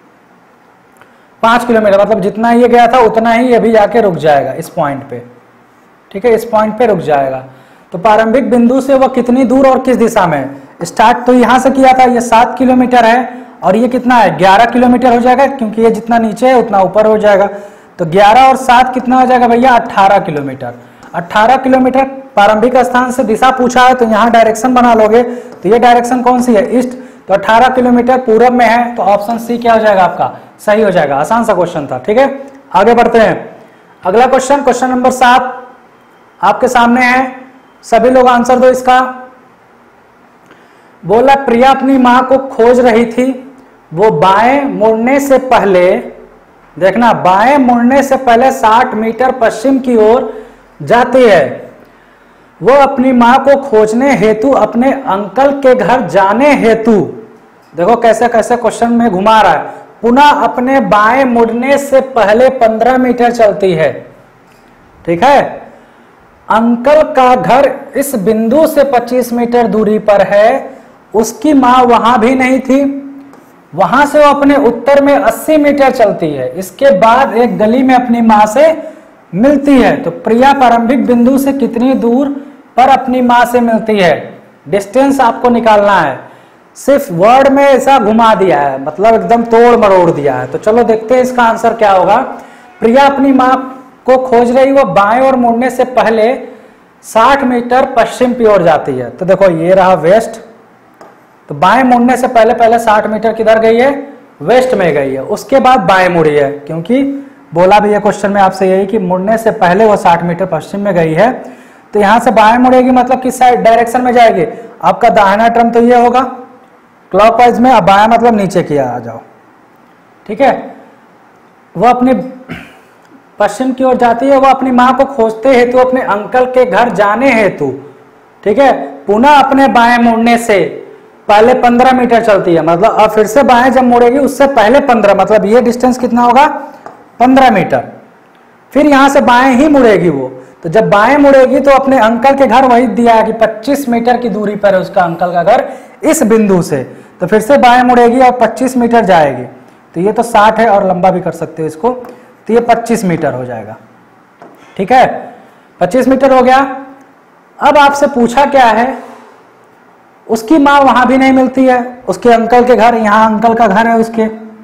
पांच किलोमीटर, मतलब जितना ये गया था उतना ही ये भी जाके रुक जाएगा इस पॉइंट पे। ठीक है, इस पॉइंट पे रुक जाएगा। तो प्रारंभिक बिंदु से वह कितनी दूर और किस दिशा में? स्टार्ट तो यहां से किया था, ये सात किलोमीटर है, और ये कितना है? ग्यारह किलोमीटर हो जाएगा, क्योंकि ये जितना नीचे है उतना ऊपर हो जाएगा। तो ग्यारह और सात कितना हो जाएगा भैया? अठारह किलोमीटर। अठारह किलोमीटर प्रारंभिक स्थान से दिशा पूछा है, तो यहाँ डायरेक्शन बना लोगे, तो ये डायरेक्शन कौन सी है? ईस्ट। तो अठारह किलोमीटर पूरब में है, तो ऑप्शन सी क्या हो जाएगा आपका? सही हो जाएगा। आसान सा क्वेश्चन था। ठीक है, आगे बढ़ते हैं। अगला क्वेश्चन, क्वेश्चन नंबर सात। आपके सामने है, सभी लोग आंसर दो इसका। बोला प्रिया अपनी मां को खोज रही थी, वो बाएं मुड़ने से पहले, देखना बाएं मुड़ने से पहले साठ मीटर पश्चिम की ओर जाती है। वो अपनी मां को खोजने हेतु अपने अंकल के घर जाने हेतु, देखो कैसे कैसे क्वेश्चन में घुमा रहा है, पुनः अपने बाएं मुड़ने से पहले पंद्रह मीटर चलती है। ठीक है, अंकल का घर इस बिंदु से पच्चीस मीटर दूरी पर है, उसकी मां वहां भी नहीं थी, वहां से वो अपने उत्तर में अस्सी मीटर चलती है, इसके बाद एक गली में अपनी मां से मिलती है। तो प्रिया प्रारंभिक बिंदु से कितनी दूर पर अपनी मां से मिलती है, डिस्टेंस आपको निकालना है। सिर्फ वर्ड में ऐसा घुमा दिया है, मतलब एकदम तोड़ मरोड़ दिया है। तो चलो देखते हैं इसका आंसर क्या होगा। प्रिया अपनी मां को खोज रही, वो बाएं ओर मुड़ने से पहले साठ मीटर पश्चिम की ओर जाती है। तो देखो ये रहा वेस्ट, तो बाएं मुड़ने से पहले पहले साठ मीटर किधर गई है, वेस्ट में गई है, उसके बाद बाएं मुड़ी है, क्योंकि बोला भी है क्वेश्चन में आपसे यही कि मुड़ने से पहले वो साठ मीटर पश्चिम में गई है। तो यहां से बाएं मुड़ेगी मतलब किस साइड डायरेक्शन में जाएगी, आपका दाहिना टर्म तो ये होगा क्लॉकवाइज में, अब बाएं मतलब नीचे किया आ जाओ। ठीक है, वो अपने पश्चिम की ओर जाती है, वो अपनी मां को खोजते हेतु अपने अंकल के घर जाने हेतु, ठीक है, पुनः अपने बाएं मुड़ने से पहले पंद्रह मीटर चलती है, मतलब अब फिर से बाएं जब मुड़ेगी उससे पहले पंद्रह, मतलब ये डिस्टेंस कितना होगा, पंद्रह मीटर। फिर यहां से बाएं ही मुड़ेगी वो, तो जब बाएं मुड़ेगी तो अपने अंकल के घर वही दिया है कि पच्चीस मीटर की दूरी पर है उसका अंकल का घर इस बिंदु से, तो फिर से बाएं मुड़ेगी और पच्चीस मीटर जाएगी। तो ये तो साठ है और लंबा भी कर सकते हो इसको, तो ये पच्चीस मीटर हो जाएगा। ठीक है, पच्चीस मीटर हो गया। अब आपसे पूछा क्या है, उसकी मां वहां भी नहीं मिलती है, उसके अंकल के घर, यहां अंकल का घर है उसके।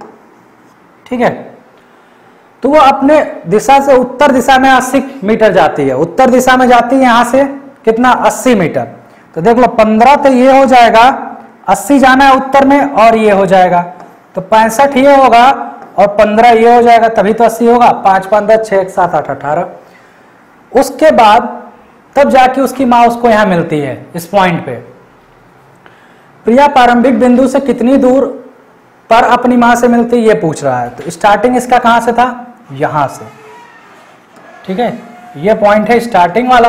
ठीक है, तो वो अपने दिशा से उत्तर दिशा में अस्सी मीटर जाती है, उत्तर दिशा में जाती है यहां से कितना, अस्सी मीटर। तो देख लो पंद्रह तो ये हो जाएगा, अस्सी जाना है उत्तर में और ये हो जाएगा, तो पैंसठ ये होगा और पंद्रह ये हो जाएगा, तभी तो अस्सी होगा। पांच पांच दस छह सात आठ अठारह। उसके बाद तब जाके उसकी मां उसको यहां मिलती है इस पॉइंट पे। प्रिया प्रारंभिक बिंदु से कितनी दूर पर अपनी मां से मिलती ये पूछ रहा है। तो स्टार्टिंग इसका कहां से था, यहां से। ठीक है, ये पॉइंट है स्टार्टिंग वाला।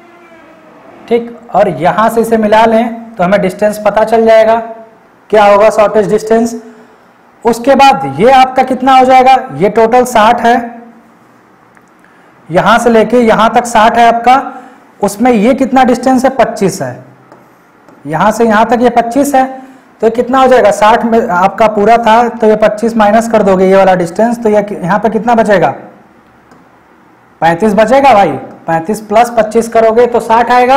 ठीक, और यहां से इसे मिला लें तो हमें डिस्टेंस पता चल जाएगा क्या होगा, शॉर्टेज डिस्टेंस। उसके बाद ये आपका कितना हो जाएगा, ये टोटल साठ है, यहां से लेके यहां तक साठ है आपका, उसमें ये कितना डिस्टेंस है, पच्चीस है, यहां से यहां तक ये पच्चीस है, तो ये कितना हो जाएगा, साठ में आपका पूरा था, तो ये पच्चीस माइनस कर दोगे ये वाला डिस्टेंस, तो ये यहां पे कितना बचेगा, पैंतीस बचेगा भाई। पैंतीस प्लस पच्चीस करोगे तो साठ आएगा।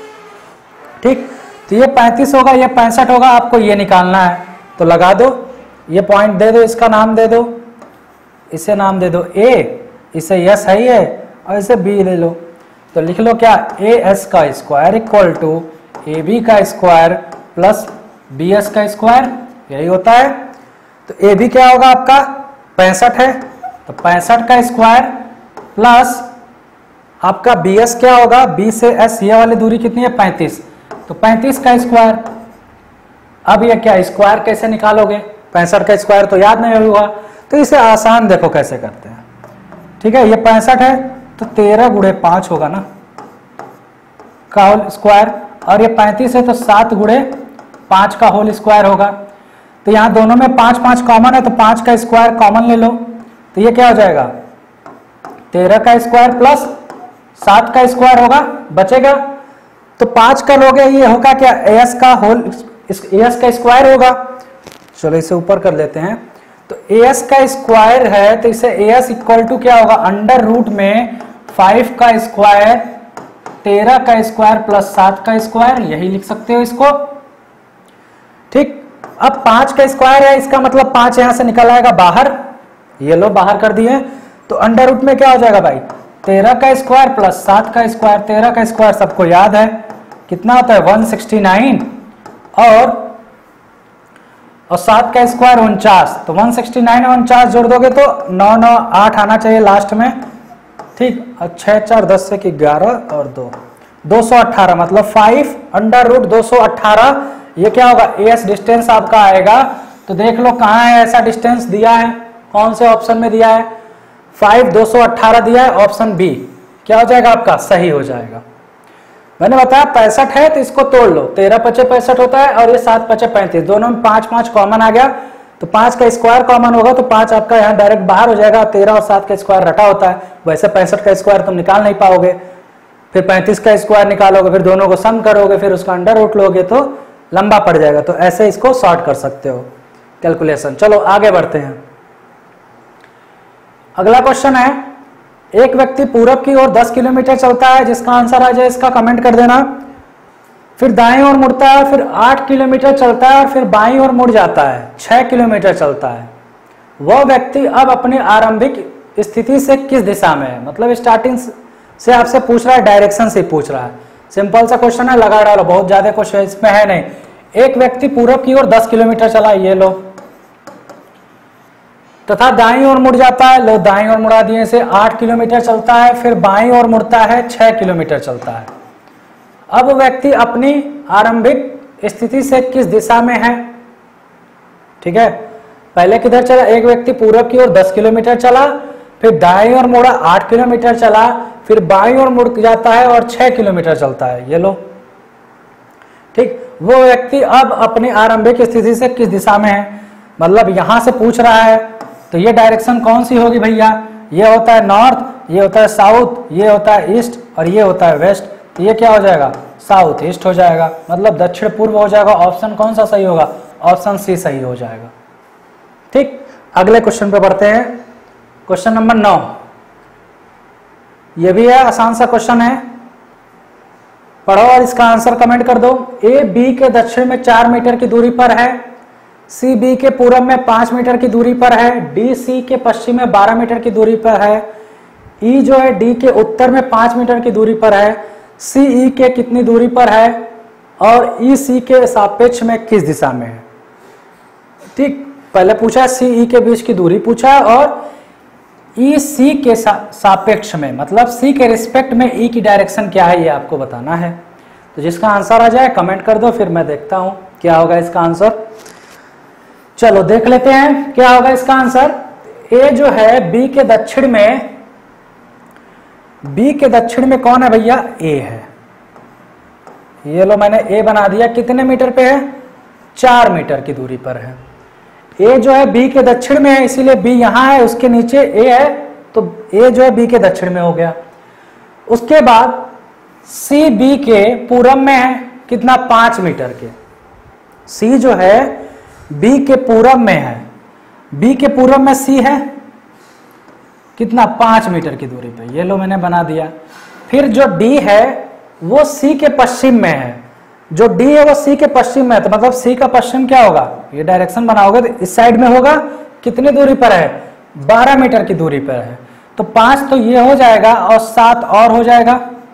ठीक, तो ये पैंतीस होगा, ये पैंसठ होगा, आपको ये निकालना है, तो लगा दो, ये पॉइंट दे दो, इसका नाम दे दो, इसे नाम दे दो ए, इसे यस है ये, और इसे बी ले लो। तो लिख लो क्या, ए एस का square equal to A B का स्क्वायर प्लस बी एस का स्क्वायर, यही होता है। तो ए बी क्या होगा आपका, पैंसठ है, तो पैंसठ का स्क्वायर प्लस आपका बी एस क्या होगा, बी से एस ये वाली दूरी कितनी है, पैंतीस, तो पैंतीस का स्क्वायर। अब ये क्या, स्क्वायर कैसे निकालोगे, पैंसठ का स्क्वायर तो याद नहीं होगा, तो इसे आसान देखो कैसे करते हैं। ठीक है, ये पैंसठ है तो तेरह गुणे पांच होगा ना का होल स्क्वायर, और ये पैंतीस है तो सात गुणे पांच का होल स्क्वायर होगा। तो यहां दोनों में पांच पांच कॉमन है, तो पांच का स्क्वायर कॉमन ले लो, तो ये क्या हो जाएगा, तेरह का स्क्वायर प्लस सात का स्क्वायर होगा, बचेगा। तो पांच का लोगे, ये होगा क्या, एस का होल, एस का स्क्वायर होगा। चलो इसे ऊपर कर लेते हैं, तो एस का स्क्वायर है, तो इसे एस इक्वल टू क्या होगा, अंडर रूट में फाइव का स्क्वायर, तेरह का स्क्वायर प्लस सात का स्क्वायर, यही लिख सकते हो इसको। ठीक, अब पांच का स्क्वायर है, इसका मतलब पांच यहां से निकल आएगा बाहर, ये लो बाहर कर दिए, तो अंडर रूट में क्या हो जाएगा भाई, तेरह का स्क्वायर प्लस सात का स्क्वायर, तेरह का स्क्वायर सबको याद है कितना होता है, वन सिक्सटी नाइन, और और सात का स्क्वायर उनचास, तो वन सिक्सटी नाइन और उनचास जोड़ दोगे तो नौ नौ आठ आना चाहिए लास्ट में। ठीक। छः चार दस से कि ग्यारह और दो दो सौ अट्ठारह मतलब फाइव अंडर रूट दो सौ अट्ठारह। ये क्या होगा, एस डिस्टेंस आपका आएगा। तो देख लो कहाँ है ऐसा डिस्टेंस दिया है, कौन से ऑप्शन में दिया है, फाइव दो सौ अट्ठारह दिया है, ऑप्शन बी क्या हो जाएगा आपका, सही हो जाएगा। मैंने बताया पैंसठ है तो इसको तोड़ लो, तेरह पचे पैंसठ होता है और ये सात पचे पैंतीस, दोनों में पांच पांच कॉमन आ गया तो पांच का स्क्वायर कॉमन होगा तो पांच आपका यहाँ डायरेक्ट बाहर हो जाएगा। तेरह और सात का स्क्वायर रटा होता है, वैसे पैंसठ का स्क्वायर तुम निकाल नहीं पाओगे, फिर पैंतीस का स्क्वायर निकालोगे, फिर दोनों को सम करोगे, फिर उसका अंडर रूट लोगे तो लंबा पड़ जाएगा। तो ऐसे इसको सॉर्ट कर सकते हो कैलकुलेशन। चलो आगे बढ़ते हैं। अगला क्वेश्चन है, एक व्यक्ति पूरब की ओर दस किलोमीटर चलता है, जिसका आंसर आ जाए इसका कमेंट कर देना। फिर दाएं ओर मुड़ता है, फिर आठ किलोमीटर चलता है और फिर बाईं ओर मुड़ जाता है, छह किलोमीटर चलता है। वह व्यक्ति अब अपनी आरंभिक स्थिति से किस दिशा में है, मतलब स्टार्टिंग से आपसे पूछ रहा है, डायरेक्शन से पूछ रहा है। सिंपल सा क्वेश्चन है, लगा डालो, बहुत ज्यादा क्वेश्चन इसमें है नहीं। एक व्यक्ति पूरब की ओर दस किलोमीटर चला, ये लो, तथा दाईं ओर मुड़ जाता है, लो दाईं ओर मुड़ा दिए से, आठ किलोमीटर चलता है, फिर बाईं ओर मुड़ता है, छह किलोमीटर चलता है। अब व्यक्ति अपनी आरंभिक स्थिति से किस दिशा में है, ठीक है। पहले किधर चला, एक व्यक्ति पूरब की ओर दस किलोमीटर चला, फिर दाईं ओर मुड़ा आठ किलोमीटर चला, फिर बाईं ओर मुड़ जाता है और छह किलोमीटर चलता है, ये लो, ठीक। वो व्यक्ति अब अपनी आरंभिक स्थिति से किस दिशा में है, मतलब यहां से पूछ रहा है तो ये डायरेक्शन कौन सी होगी भैया, ये होता है नॉर्थ, ये होता है साउथ, ये होता है ईस्ट और ये होता है वेस्ट। तो ये क्या हो जाएगा, साउथ ईस्ट हो जाएगा, मतलब दक्षिण पूर्व हो जाएगा। ऑप्शन कौन सा सही होगा, ऑप्शन सी सही हो जाएगा, ठीक। अगले क्वेश्चन पे बढ़ते हैं, क्वेश्चन नंबर नौ। ये भी है, आसान सा क्वेश्चन है, पढ़ो और इसका आंसर कमेंट कर दो। ए बी के दक्षिण में चार मीटर की दूरी पर है, सी बी के पूरब में पांच मीटर की दूरी पर है, डी सी के पश्चिम में बारह मीटर की दूरी पर है, ई जो है डी के उत्तर में पांच मीटर की दूरी पर है, सी ई के कितनी दूरी पर है और ई सी के सापेक्ष में किस दिशा में है, ठीक। पहले पूछा सी ई के बीच की दूरी पूछा और ई सी के सापेक्ष में, मतलब सी के रिस्पेक्ट में ई की डायरेक्शन क्या है ये आपको बताना है। तो जिसका आंसर आ जाए कमेंट कर दो, फिर मैं देखता हूं क्या होगा इसका आंसर। चलो देख लेते हैं क्या होगा इसका आंसर। ए जो है बी के दक्षिण में, बी के दक्षिण में कौन है भैया, ए है। ये लो मैंने ए बना दिया, कितने मीटर पे है, चार मीटर की दूरी पर है। ए जो है बी के दक्षिण में है, इसीलिए बी यहां है, उसके नीचे ए है, तो ए जो है बी के दक्षिण में हो गया। उसके बाद सी बी के पूरब में है, कितना, पांच मीटर के। सी जो है बी के पूरब में है, बी के पूरब में सी है, कितना, पांच मीटर की दूरी पे, ये लो मैंने बना दिया। फिर जो डी है वो सी के पश्चिम में है, जो डी है वो सी के पश्चिम में है, तो मतलब सी का पश्चिम क्या होगा, ये डायरेक्शन बनाओगे तो इस साइड में होगा, कितनी दूरी पर है, बारह मीटर की दूरी पर है। तो पांच तो ये हो जाएगा और सात और हो जाएगा,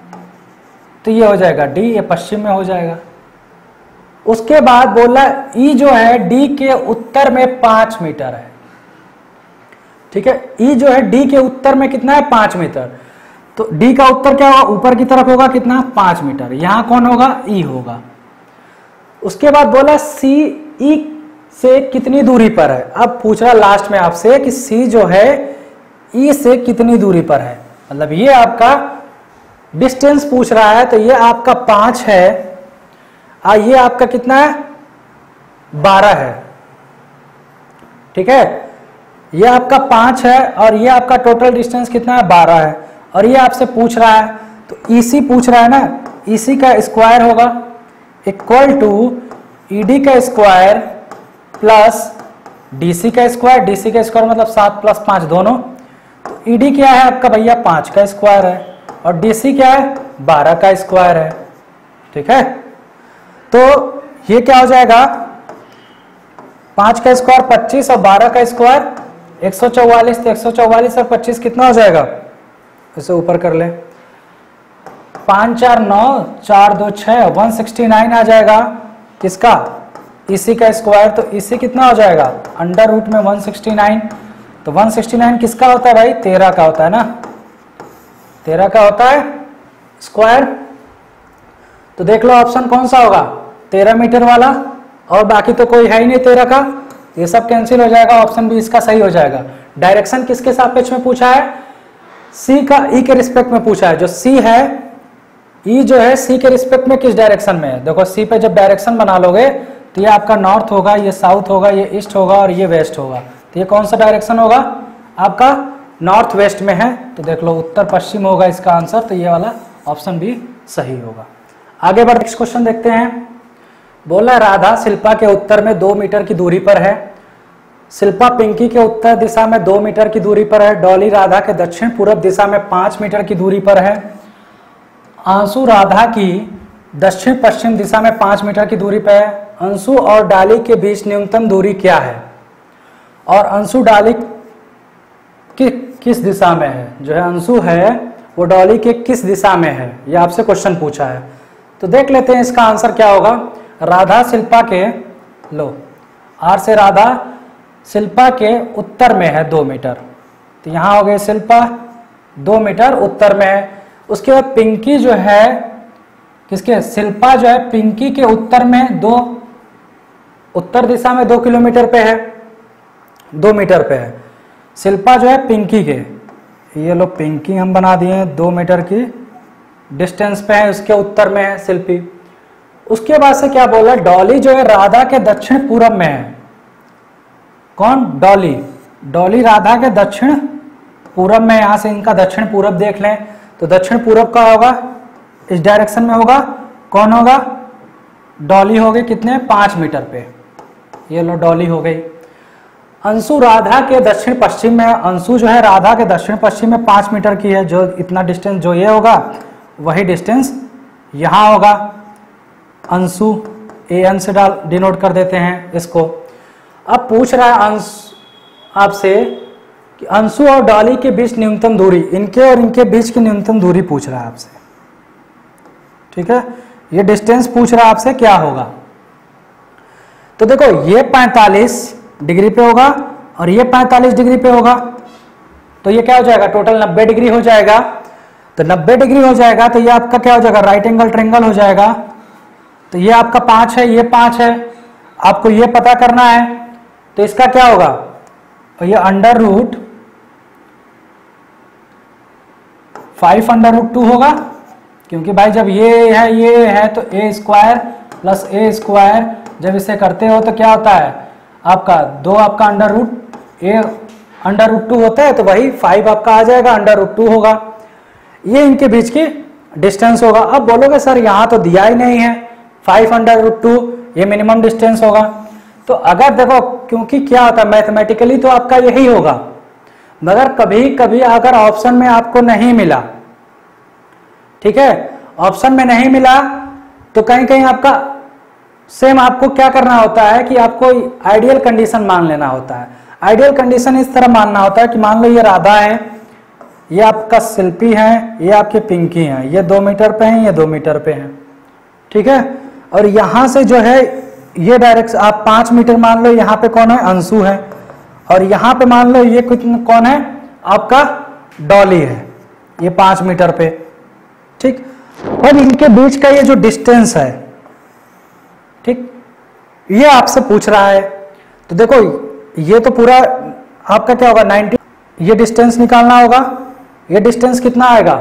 तो ये हो जाएगा डी, ये पश्चिम में हो जाएगा। उसके बाद बोला ई जो है डी के उत्तर में पांच मीटर है, ठीक है। ई जो है डी के उत्तर में कितना है, पांच मीटर। तो डी का उत्तर क्या होगा, ऊपर की तरफ होगा, कितना, पांच मीटर। यहां कौन होगा, ई होगा। उसके बाद बोला सी ई से कितनी दूरी पर है। अब पूछ रहा लास्ट में आपसे कि सी जो है ई से कितनी दूरी पर है, मतलब ये आपका डिस्टेंस पूछ रहा है। तो ये आपका पांच है, आ ये आपका कितना है, बारह है, ठीक है। ये आपका पांच है और ये आपका टोटल डिस्टेंस कितना है, बारह है। और ये आपसे पूछ रहा है, तो ईसी पूछ रहा है ना, ईसी का स्क्वायर होगा इक्वल टू ईडी का स्क्वायर प्लस डीसी का स्क्वायर। डीसी का स्क्वायर मतलब सात प्लस पांच दोनों। तो ईडी क्या है आपका भैया, पांच का स्क्वायर है, और डीसी क्या है, बारह का स्क्वायर है, ठीक है। तो ये क्या हो जाएगा, पांच का स्क्वायर पच्चीस और बारह का स्क्वायर एक सौ चौवालीस। तो एक सौ चौवालीस और पच्चीस कितना हो जाएगा, इसे ऊपर कर ले, पांच चार नौ, चार दो छह, वन सिक्सटी नाइन आ जाएगा किसका, इसी का स्क्वायर। तो इसी कितना हो जाएगा, अंडर रूट में वन सिक्सटी नाइन। तो वन सिक्सटी नाइन किसका होता है भाई, तेरह का होता है ना, तेरह का होता है स्क्वायर। तो देख लो ऑप्शन कौन सा होगा, तेरह मीटर वाला, और बाकी तो कोई है ही नहीं तेरह का, ये सब कैंसिल हो जाएगा, ऑप्शन बी इसका सही हो जाएगा। डायरेक्शन किसके सापेक्ष में पूछा है, सी का ई के रिस्पेक्ट में पूछा है। जो सी है, ई जो है सी के रिस्पेक्ट में किस डायरेक्शन में है, देखो सी पे जब डायरेक्शन बना लोगे तो ये आपका नॉर्थ होगा, ये साउथ होगा, ये ईस्ट होगा और ये वेस्ट होगा। तो ये कौन सा डायरेक्शन होगा आपका, नॉर्थ वेस्ट में है। तो देख लो उत्तर पश्चिम होगा इसका आंसर, तो ये वाला ऑप्शन बी सही होगा। आगे बढ़ नेक्स्ट क्वेश्चन देखते हैं। बोला राधा शिल्पा के उत्तर में दो मीटर की दूरी पर है, शिल्पा पिंकी के उत्तर दिशा में दो मीटर की दूरी पर है, डॉली राधा के दक्षिण पूर्व दिशा में पांच मीटर की दूरी पर है, अंशु राधा की दक्षिण पश्चिम दिशा में पांच मीटर की दूरी पर है, अंशु और डाली के बीच न्यूनतम दूरी क्या है, और अंशु डाली कि किस दिशा में है, जो है अंशु है वो डॉली के किस दिशा में है, ये आपसे क्वेश्चन पूछा है। तो देख लेते हैं इसका आंसर क्या होगा। राधा शिल्पा के, लो आर से राधा शिल्पा के उत्तर में है दो मीटर, तो यहाँ हो गए शिल्पा दो मीटर उत्तर में है। उसके बाद पिंकी जो है किसके, शिल्पा जो है पिंकी के उत्तर में दो, उत्तर दिशा में दो किलोमीटर पे है, दो मीटर पे है। शिल्पा जो है पिंकी के, ये लो पिंकी हम बना दिए दो मीटर की डिस्टेंस पे है, उसके उत्तर में है शिल्पी। उसके बाद से क्या बोला, डॉली जो है राधा के दक्षिण पूर्व में है। कौन, डॉली, डॉली राधा के दक्षिण पूर्व में, यहां से इनका दक्षिण पूर्व देख लें तो दक्षिण पूर्व का होगा इस डायरेक्शन में होगा, कौन होगा, डॉली हो गई कितने, पांच मीटर पे, ये लो डॉली हो गई। अंशु राधा के दक्षिण पश्चिम में, अंशु जो है राधा के दक्षिण पश्चिम में पांच मीटर की है, जो इतना डिस्टेंस जो ये होगा वही डिस्टेंस यहां होगा। अंशु ए एन से डाल डिनोट कर देते हैं इसको। अब पूछ रहा है अंश आपसे कि अंशु और डॉली के बीच न्यूनतम दूरी, इनके और इनके बीच की न्यूनतम दूरी पूछ रहा है आपसे, ठीक है, ये डिस्टेंस पूछ रहा है आपसे क्या होगा। तो देखो ये पैंतालीस डिग्री पे होगा और ये पैंतालीस डिग्री पे होगा, तो ये क्या हो जाएगा, टोटल नब्बे डिग्री हो जाएगा। तो नब्बे डिग्री हो जाएगा तो ये आपका क्या हो जाएगा, राइट एंगल ट्रायंगल हो जाएगा। तो ये आपका पांच है, ये पांच है, आपको ये पता करना है। तो इसका क्या होगा, और ये under root five under root two होगा, क्योंकि भाई जब ये है ये है तो A square plus A square जब इसे करते हो तो क्या होता है आपका, दो आपका under root A under root two होता है, तो वही फाइव आपका आ जाएगा, अंडर रूट टू होगा। ये इनके बीच की डिस्टेंस होगा। अब बोलोगे सर यहाँ तो दिया ही नहीं है, फाइव अंडर रूट टू ये मिनिमम डिस्टेंस होगा। तो अगर देखो, क्योंकि क्या होता है मैथमेटिकली तो आपका यही होगा, मगर कभी कभी अगर ऑप्शन में आपको नहीं मिला, ठीक है, ऑप्शन में नहीं मिला तो कहीं कहीं आपका सेम आपको क्या करना होता है कि आपको आइडियल कंडीशन मान लेना होता है। आइडियल कंडीशन इस तरह मानना होता है कि मान लो ये राधा है, ये आपका शिल्पी है, ये आपके पिंकी है, ये दो मीटर पे हैं, ये दो मीटर पे हैं, ठीक है, और यहां से जो है ये डायरेक्ट आप पांच मीटर मान लो, यहाँ पे कौन है, अंशु है, और यहाँ पे मान लो ये कौन है आपका, डॉली है, ये पांच मीटर पे, ठीक। और इनके बीच का ये जो डिस्टेंस है, ठीक, ये आपसे पूछ रहा है। तो देखो ये तो पूरा आपका क्या होगा नब्बे, ये डिस्टेंस निकालना होगा, ये डिस्टेंस कितना आएगा,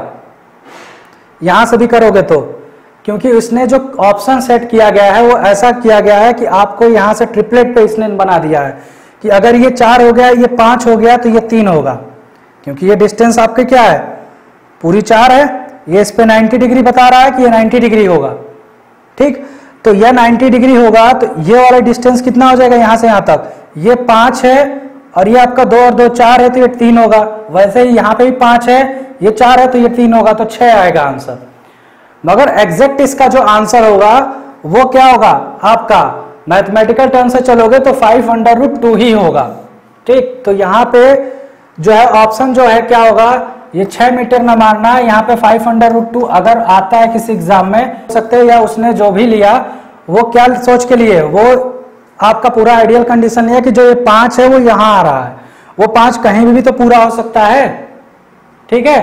यहां से भी करोगे तो, क्योंकि इसने जो ऑप्शन सेट किया गया है वो ऐसा किया गया है कि आपको यहां से ट्रिपलेट पे इसने बना दिया है कि अगर ये चार हो गया, ये पांच हो गया तो ये तीन होगा, क्योंकि ये डिस्टेंस आपके क्या है, पूरी चार है, ये इस पे नब्बे डिग्री बता रहा है कि ये नब्बे डिग्री होगा, ठीक। तो यह नब्बे डिग्री होगा तो ये वाला डिस्टेंस कितना हो जाएगा, यहां से यहां तक ये पांच है, और ये आपका दो और दो चार है तो ये तीन होगा। वैसे ही यहाँ पे भी पांच है, ये चार है तो ये तीन होगा, तो छह आएगा आंसर। मगर एग्जैक्ट इसका जो आंसर होगा वो क्या होगा आपका, मैथमेटिकल टर्म से चलोगे तो फाइव अंडर रूट टू ही होगा, ठीक। तो यहाँ पे जो है ऑप्शन जो है क्या होगा, ये छह मीटर ना मारना है, यहाँ पे फाइव अंडर रूट टू अगर आता है किसी एग्जाम में हो सकते हैं, या उसने जो भी लिया वो क्या सोच के लिए, वो आपका पूरा आइडियल कंडीशन है कि जो ये पांच है वो यहां आ रहा है, वो पांच कहीं भी तो पूरा हो सकता है, ठीक है,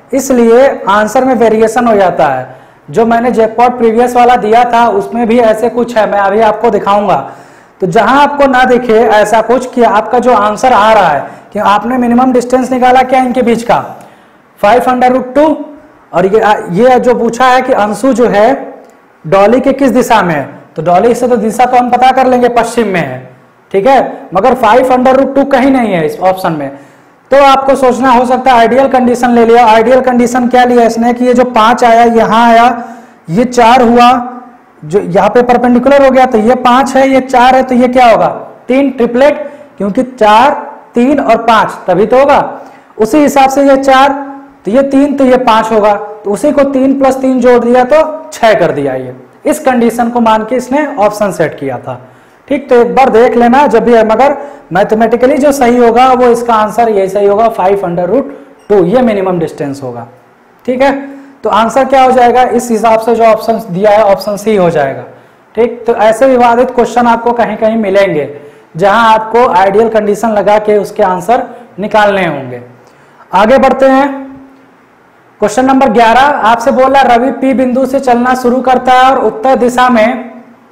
इसलिए आंसर में वेरिएशन हो जाता है। जो मैंने जैकपॉट प्रीवियस वाला दिया था उसमें भी ऐसे कुछ है, मैं अभी आपको दिखाऊंगा। तो जहां आपको ना दिखे ऐसा कुछ कि आपका जो आंसर आ रहा है कि आपने मिनिमम डिस्टेंस निकाला क्या इनके बीच का फाइव अंडर रूट टू, और ये ये जो पूछा है कि अंशु जो है डॉली के किस दिशा में है, तो डॉली से तो दिशा तो हम पता कर लेंगे पश्चिम में है, ठीक है, मगर फाइव अंडर रूट टू कहीं नहीं है इस ऑप्शन में। तो आपको सोचना हो सकता है आइडियल कंडीशन ले लिया। आइडियल कंडीशन क्या लिया इसने कि ये जो पांच आया यहाँ आया, ये चार हुआ, जो यहाँ पे परपेंडिकुलर हो गया तो ये पांच है, ये चार है, तो ये क्या होगा तीन, ट्रिपलेट, क्योंकि चार तीन और पांच तभी तो होगा। उसी हिसाब से ये चार तो ये तीन तो ये पांच होगा, तो उसी को तीन प्लस तीन जोड़ दिया तो छह कर दिया। ये इस कंडीशन को मान के इसने ऑप्शन सेट किया था, ठीक। तो एक बार देख लेना जब भी, मगर मैथमेटिकली जो सही होगा वो इसका आंसर यही सही होगा, फाइव अंडर रूट टू, ये मिनिमम डिस्टेंस होगा, ठीक है। तो आंसर क्या हो जाएगा इस हिसाब से जो ऑप्शन दिया है ऑप्शन सी हो जाएगा, ठीक। तो ऐसे विवादित क्वेश्चन आपको कहीं कहीं मिलेंगे जहां आपको आइडियल कंडीशन लगा के उसके आंसर निकालने होंगे। आगे बढ़ते हैं, क्वेश्चन नंबर ग्यारह आपसे बोला रवि पी बिंदु से चलना शुरू करता है और उत्तर दिशा में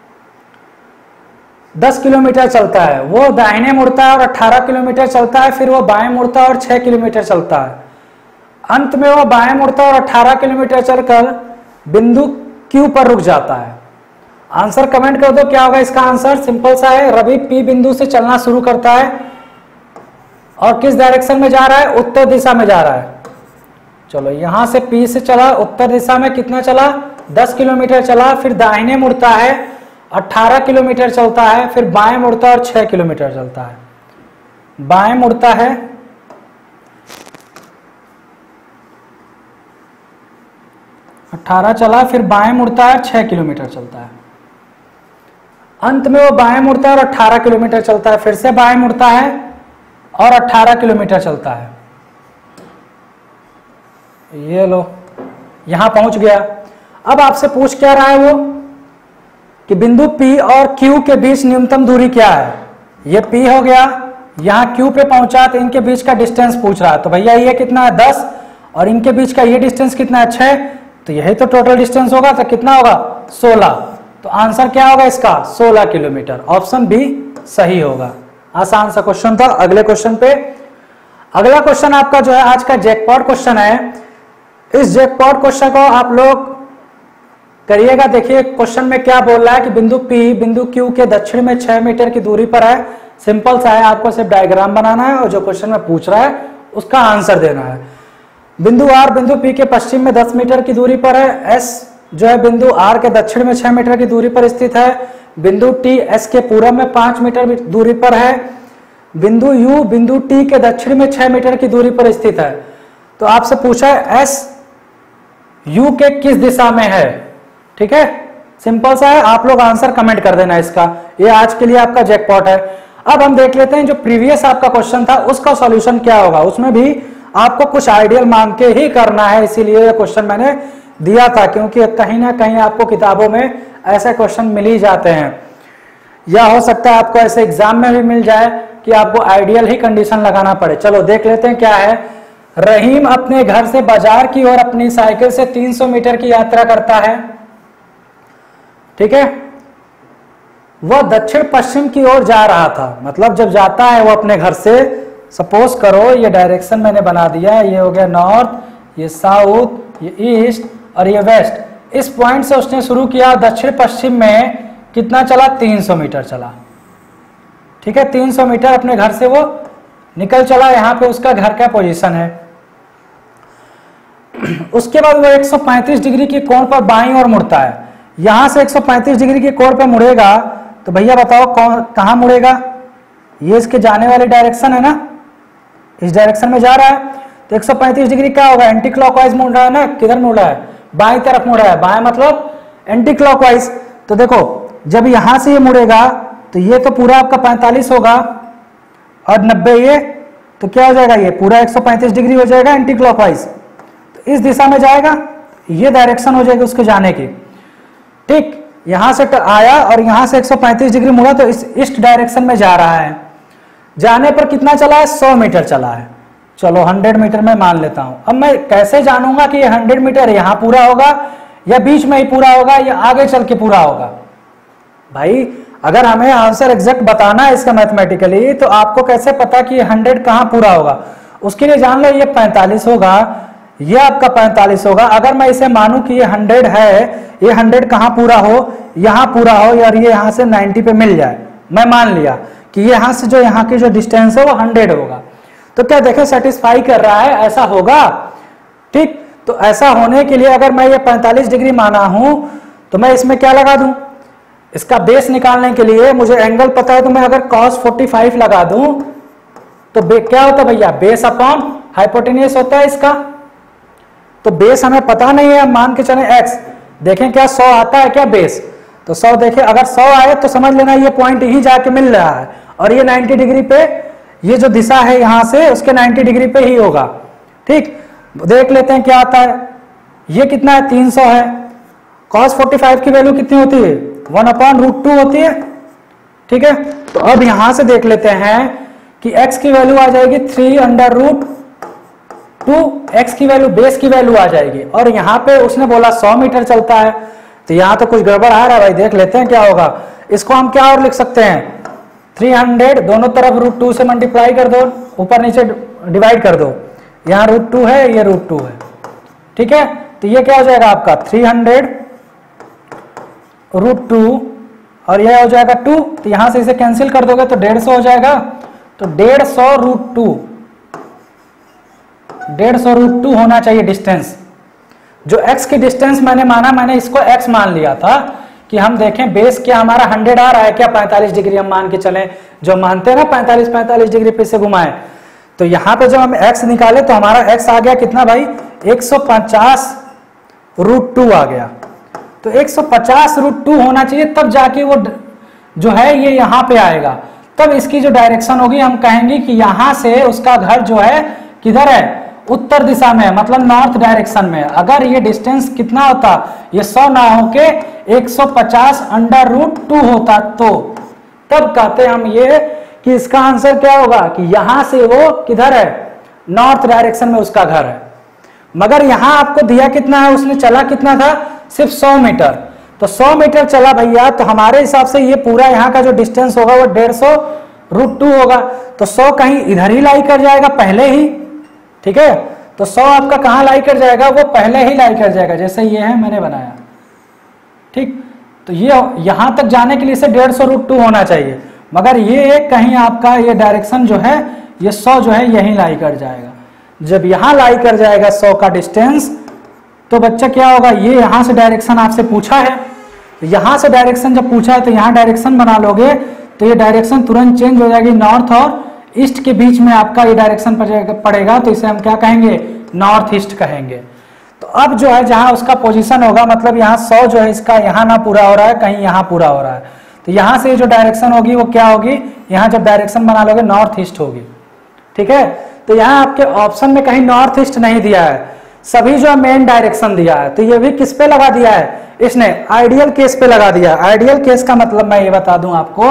दस किलोमीटर चलता है। वो दाहिने मुड़ता है और अठारह किलोमीटर चलता है, फिर वो बाएं मुड़ता है और छह किलोमीटर चलता है। अंत में वो बाएं मुड़ता है और अठारह किलोमीटर चलकर बिंदु क्यू पर रुक जाता है। आंसर कमेंट कर दो क्या होगा इसका आंसर। सिंपल सा है, रवि पी बिंदु से चलना शुरू करता है और किस डायरेक्शन में जा रहा है, उत्तर दिशा में जा रहा है। चलो यहां से पी से चला, उत्तर दिशा में कितना चला, दस किलोमीटर चला, फिर दाहिने मुड़ता है अठारह किलोमीटर चलता है, फिर बाएं मुड़ता है और छह किलोमीटर चलता है। बाएं मुड़ता है अठारह चला, फिर बाएं मुड़ता है छह किलोमीटर चलता है। अंत में वो बाएं मुड़ता है और अठारह किलोमीटर चलता है, फिर से बाएं मुड़ता है और अठारह किलोमीटर चलता है। ये लो यहां पहुंच गया। अब आपसे पूछ क्या रहा है वो कि बिंदु P और Q के बीच न्यूनतम दूरी क्या है। ये P हो गया, यहां Q पे पहुंचा तो इनके बीच का डिस्टेंस पूछ रहा है। तो भैया ये कितना है दस और इनके बीच का ये डिस्टेंस कितना है छह, तो यही तो टोटल डिस्टेंस होगा, तो कितना होगा सोलह। तो आंसर क्या होगा इसका सोलह किलोमीटर। ऑप्शन बी सही होगा। आसान सा क्वेश्चन था। अगले क्वेश्चन पे, अगला क्वेश्चन आपका जो है आज का जैकपॉट क्वेश्चन है। इस जैकपॉट क्वेश्चन को आप लोग करिएगा। देखिए क्वेश्चन में क्या बोल रहा है कि बिंदु P बिंदु Q के दक्षिण में छह मीटर की दूरी पर है। सिंपल सा है, आपको सिर्फ डायग्राम बनाना है और जो क्वेश्चन में पूछ रहा है उसका आंसर देना है। बिंदु R बिंदु P के पश्चिम में दस मीटर की दूरी पर है। S जो है बिंदु R के दक्षिण में छह मीटर की दूरी पर स्थित है। बिंदु T S के पूर्व में पांच मीटर दूरी पर है। बिंदु U बिंदु T के दक्षिण में छह मीटर की दूरी पर स्थित है। तो आपसे पूछा है S U के किस दिशा में है, ठीक है। सिंपल सा है, आप लोग आंसर कमेंट कर देना इसका। ये आज के लिए आपका जैकपॉट है। अब हम देख लेते हैं जो प्रीवियस आपका क्वेश्चन था उसका सॉल्यूशन क्या होगा। उसमें भी आपको कुछ आइडियल मांग के ही करना है, इसीलिए ये क्वेश्चन मैंने दिया था, क्योंकि कहीं ना कहीं आपको किताबों में ऐसे क्वेश्चन मिल ही जाते हैं, या हो सकता है आपको ऐसे एग्जाम में भी मिल जाए कि आपको आइडियल ही कंडीशन लगाना पड़े। चलो देख लेते हैं क्या है। रहीम अपने घर से बाजार की ओर अपनी साइकिल से तीन सौ मीटर की यात्रा करता है, ठीक है। वह दक्षिण पश्चिम की ओर जा रहा था, मतलब जब जाता है वो अपने घर से, सपोज करो ये डायरेक्शन मैंने बना दिया है, ये हो गया नॉर्थ, ये साउथ, ये ईस्ट और ये वेस्ट। इस पॉइंट से उसने शुरू किया, दक्षिण पश्चिम में कितना चला, तीन सौ मीटर चला, ठीक है। तीन सौ मीटर अपने घर से वो निकल चला। यहाँ पे उसका घर का पोजीशन है। उसके बाद वो एक सौ पैंतीस डिग्री की कोण पर बाईं ओर मुड़ता है। यहां से एक सौ पैंतीस डिग्री के कोण पर मुड़ेगा, तो भैया बताओ कौन कहां मुड़ेगा। ये इसके जाने वाली डायरेक्शन है ना, इस डायरेक्शन में जा रहा है। तो एक सौ पैंतीस डिग्री क्या होगा, एंटी क्लॉकवाइज मुड़ रहा है ना। किधर मुड़ रहा है, बाईं तरफ मुड़ रहा है। बाएं मतलब एंटी क्लॉकवाइज। तो देखो जब यहां से ये मुड़ेगा तो ये तो पूरा आपका पैंतालीस होगा और नब्बे ये, तो क्या हो जाएगा, ये पूरा एक सौ पैंतीस डिग्री हो जाएगा एंटी क्लॉकवाइज। तो इस दिशा में जाएगा, ये डायरेक्शन हो जाएगी उसके जाने की, ठीक। यहां से आया और यहां से एक सौ पैंतीस डिग्री मुड़ा, तो इस ईस्ट डायरेक्शन में जा रहा है। जाने पर कितना चला है, सौ मीटर चला है। चलो हंड्रेड मीटर में मान लेता हूं। अब मैं कैसे जानूंगा कि ये हंड्रेड मीटर यहां पूरा होगा या बीच में ही पूरा होगा या आगे चल के पूरा होगा? भाई अगर हमें आंसर एग्जैक्ट बताना है इसका मैथमेटिकली, तो आपको कैसे पता कि ये हंड्रेड कहां पूरा होगा? उसके लिए जान लो ये पैंतालीस होगा, ये आपका पैंतालीस होगा। अगर मैं इसे मानूं कि ये हंड्रेड है, ये हंड्रेड कहां पूरा हो, यहां पूरा हो, और ये यहां से नाइन्टी पे मिल जाए, मैं मान लिया कि ये यहां से जो यहाँ की जो डिस्टेंस है वो हंड्रेड होगा, तो क्या देखें सेटिस्फाई कर रहा है, ऐसा होगा। ठीक, तो ऐसा होने के लिए अगर मैं ये पैंतालीस डिग्री माना हूं तो मैं इसमें क्या लगा दूं? इसका बेस निकालने के लिए मुझे एंगल पता है, तो मैं अगर cos पैंतालीस लगा दूं तो क्या होता है भैया? बेस अपॉन हाइपोटेन्यूस होता है इसका। तो बेस हमें पता नहीं है, हम मान के चले x, देखें क्या सौ आता है क्या बेस? तो सौ देखें, अगर सौ आए तो समझ लेना ये पॉइंट यहीं जाके मिल रहा है, और ये नब्बे डिग्री पे, ये जो दिशा है यहां से उसके नब्बे डिग्री पे ही होगा। ठीक, देख लेते हैं क्या आता है। ये कितना है? तीन सौ है। cos पैंतालीस की वैल्यू कितनी होती है? वन अपॉन रूट टू होती है। ठीक है, तो अब यहां से देख लेते हैं कि x की वैल्यू आ जाएगी three under root two, x की वैल्यू, बेस की वैल्यू आ जाएगी, और यहाँ पे उसने बोला सौ मीटर चलता है, तो यहाँ तो कुछ गड़बड़ आ रहा है भाई, देख लेते हैं क्या होगा। इसको हम क्या और लिख सकते हैं? तीन सौ दोनों तरफ रूट टू से मल्टीप्लाई कर दो, ऊपर नीचे डिवाइड कर दो, यहाँ रूट टू है, ये रूट टू है। ठीक है, तो ये क्या हो जाएगा आपका थ्री हंड्रेड रूट टू, और यह हो जाएगा टू, तो यहां से इसे कैंसिल कर दोगे तो डेढ़ सौ हो जाएगा। तो डेढ़ सौ रूट टू, डेढ़ सौ रूट टू होना चाहिए डिस्टेंस। जो x की डिस्टेंस मैंने माना, मैंने इसको x मान लिया था कि हम देखें बेस क्या हमारा हंड्रेड आ रहा है क्या, पैंतालीस डिग्री हम मान के चले, जो मानते हैं ना पैंतालीस पैंतालीस डिग्री पे से घुमाए। तो यहाँ पे जब हम x निकाले तो हमारा x आ गया कितना भाई? एक सौ पचास रूट टू आ गया। तो एक सौ पचास रूट टू होना चाहिए, तब जाके वो जो है ये यहाँ पे आएगा। तब इसकी जो डायरेक्शन होगी हम कहेंगे कि यहाँ से उसका घर जो है किधर है? उत्तर दिशा में, मतलब नॉर्थ डायरेक्शन में। अगर ये डिस्टेंस कितना होता, ये सौ ना होके एक सौ पचास अंडर रूट टू होता, तो तब कहते हम ये कि इसका आंसर क्या होगा कि यहां से वो किधर है? नॉर्थ डायरेक्शन में उसका घर है। मगर यहां आपको दिया कितना है, उसने चला कितना था? सिर्फ सौ मीटर। तो सौ मीटर चला भैया, तो हमारे हिसाब से ये पूरा यहाँ का जो डिस्टेंस होगा वो डेढ़ सौ रूट टू होगा। तो सौ कहीं इधर ही लाई कर जाएगा पहले ही। ठीक है, तो सौ आपका कहां लाई कर जाएगा? वो पहले ही लाई कर जाएगा, जैसे ये है मैंने बनाया। ठीक, तो ये यहां तक जाने के लिए इसे डेढ़ सौ रूट टू होना चाहिए, मगर ये कहीं आपका ये डायरेक्शन जो है ये सौ जो है यहीं लाई कर जाएगा। जब यहां लाई कर जाएगा सौ का डिस्टेंस, तो बच्चा क्या होगा? ये यहां से डायरेक्शन आपसे पूछा है, यहां से डायरेक्शन जब पूछा है तो यहां डायरेक्शन बना लोगे तो ये डायरेक्शन तुरंत चेंज हो जाएगी, नॉर्थ और ईस्ट के बीच में आपका ये डायरेक्शन पड़ेगा, तो इसे हम क्या कहेंगे? नॉर्थ ईस्ट कहेंगे। तो अब जो है जहां उसका पोजीशन होगा, मतलब यहाँ सौ जो है इसका यहाँ ना पूरा हो रहा है, कहीं यहाँ पूरा हो रहा है, तो यहाँ से जो डायरेक्शन होगी वो क्या होगी? यहाँ जब डायरेक्शन बना लोगे नॉर्थ ईस्ट होगी। ठीक है, तो यहाँ आपके ऑप्शन में कहीं नॉर्थ ईस्ट नहीं दिया है, सभी जो मेन डायरेक्शन दिया है। तो ये भी किस पे लगा दिया है? इसने आइडियल केस पे लगा दिया। आइडियल केस का मतलब मैं ये बता दूं आपको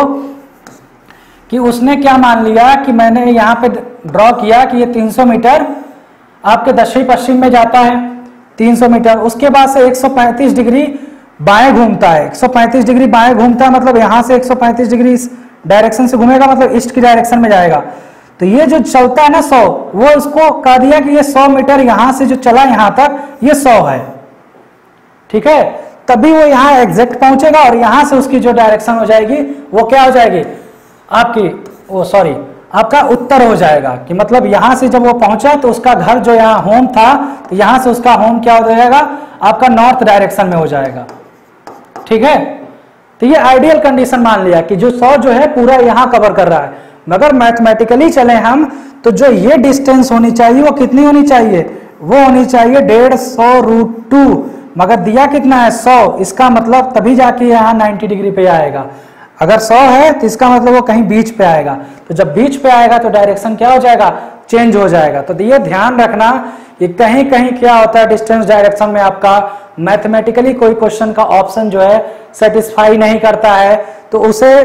कि उसने क्या मान लिया कि मैंने यहाँ पे ड्रॉ किया कि ये तीन सौ मीटर आपके दक्षिण पश्चिम में जाता है, तीन सौ मीटर, उसके बाद से एक सौ पैंतीस डिग्री बाएं घूमता है, एक सौ पैंतीस डिग्री बाएं घूमता है, मतलब यहाँ से एक सौ पैंतीस डिग्री इस डायरेक्शन से घूमेगा, मतलब ईस्ट की डायरेक्शन में जाएगा। तो ये जो चलता है ना सौ, वो इसको कह दिया कि ये सौ मीटर यहाँ से जो चला यहाँ तक ये सौ है। ठीक है, तभी वो यहाँ एग्जैक्ट पहुंचेगा, और यहाँ से उसकी जो डायरेक्शन हो जाएगी वो क्या हो जाएगी आपकी, वो सॉरी आपका उत्तर हो जाएगा। कि मतलब यहां से जब वो पहुंचा तो उसका घर जो यहाँ होम था, तो यहां से उसका होम क्या हो जाएगा? आपका नॉर्थ डायरेक्शन में हो जाएगा। ठीक है, तो ये आइडियल कंडीशन मान लिया कि जो सौ जो है पूरा यहाँ कवर कर रहा है। मगर मैथमेटिकली चले हम तो जो ये डिस्टेंस होनी चाहिए वो कितनी होनी चाहिए? वो होनी चाहिए डेढ़ सौ रूट टू, मगर दिया कितना है? सौ। इसका मतलब तभी जाके यहाँ नब्बे डिग्री पे आएगा। अगर सौ है तो इसका मतलब वो कहीं बीच पे आएगा, तो जब बीच पे आएगा तो डायरेक्शन क्या हो जाएगा? चेंज हो जाएगा। तो ये ध्यान रखना, ये कहीं कहीं क्या होता है डिस्टेंस डायरेक्शन में आपका मैथमेटिकली कोई क्वेश्चन का ऑप्शन जो है सेटिस्फाई नहीं करता है, तो उसे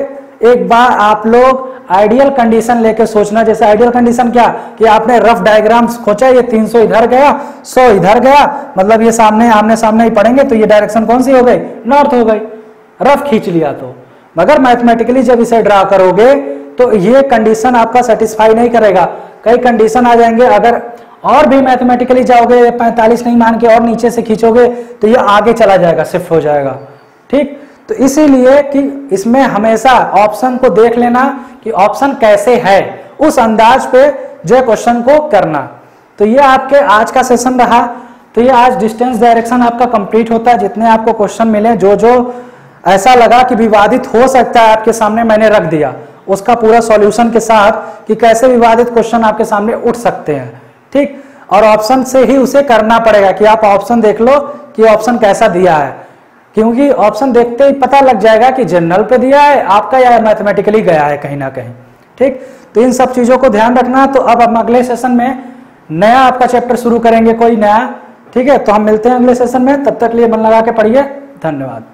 एक बार आप लोग आइडियल कंडीशन लेके सोचना। जैसे आइडियल कंडीशन क्या कि आपने रफ डायग्राम्स खोचा, ये तीन सौ इधर गया, सौ इधर गया, मतलब ये सामने आमने सामने ही पढ़ेंगे तो ये डायरेक्शन कौन सी हो गई, नॉर्थ हो गई, रफ खींच लिया। तो मगर मैथमेटिकली जब इसे ड्रा करोगे तो ये कंडीशन आपका सेटिस्फाई नहीं करेगा, कई कंडीशन आ जाएंगे। अगर और भी मैथमेटिकली जाओगे, पैंतालीस नहीं मान के और नीचे से खींचोगे तो ये आगे चला जाएगा, शिफ्ट हो जाएगा। ठीक, तो इसीलिए कि इसमें हमेशा ऑप्शन को देख लेना कि ऑप्शन कैसे है, उस अंदाज पे जो क्वेश्चन को करना। तो ये आपके आज का सेशन रहा। तो ये आज डिस्टेंस डायरेक्शन आपका कंप्लीट होता है। जितने आपको क्वेश्चन मिले, जो जो ऐसा लगा कि विवादित हो सकता है आपके सामने, मैंने रख दिया उसका पूरा सॉल्यूशन के साथ कि कैसे विवादित क्वेश्चन आपके सामने उठ सकते हैं। ठीक, और ऑप्शन से ही उसे करना पड़ेगा कि आप ऑप्शन देख लो कि ऑप्शन कैसा दिया है, क्योंकि ऑप्शन देखते ही पता लग जाएगा कि जनरल पे दिया है आपका या मैथमेटिकली गया है कहीं ना कहीं। ठीक, तो इन सब चीजों को ध्यान रखना। तो अब हम अगले सेशन में नया आपका चैप्टर शुरू करेंगे, कोई नया। ठीक है, तो हम मिलते हैं अगले सेशन में, तब तक लिए मन लगा के पढ़िए। धन्यवाद।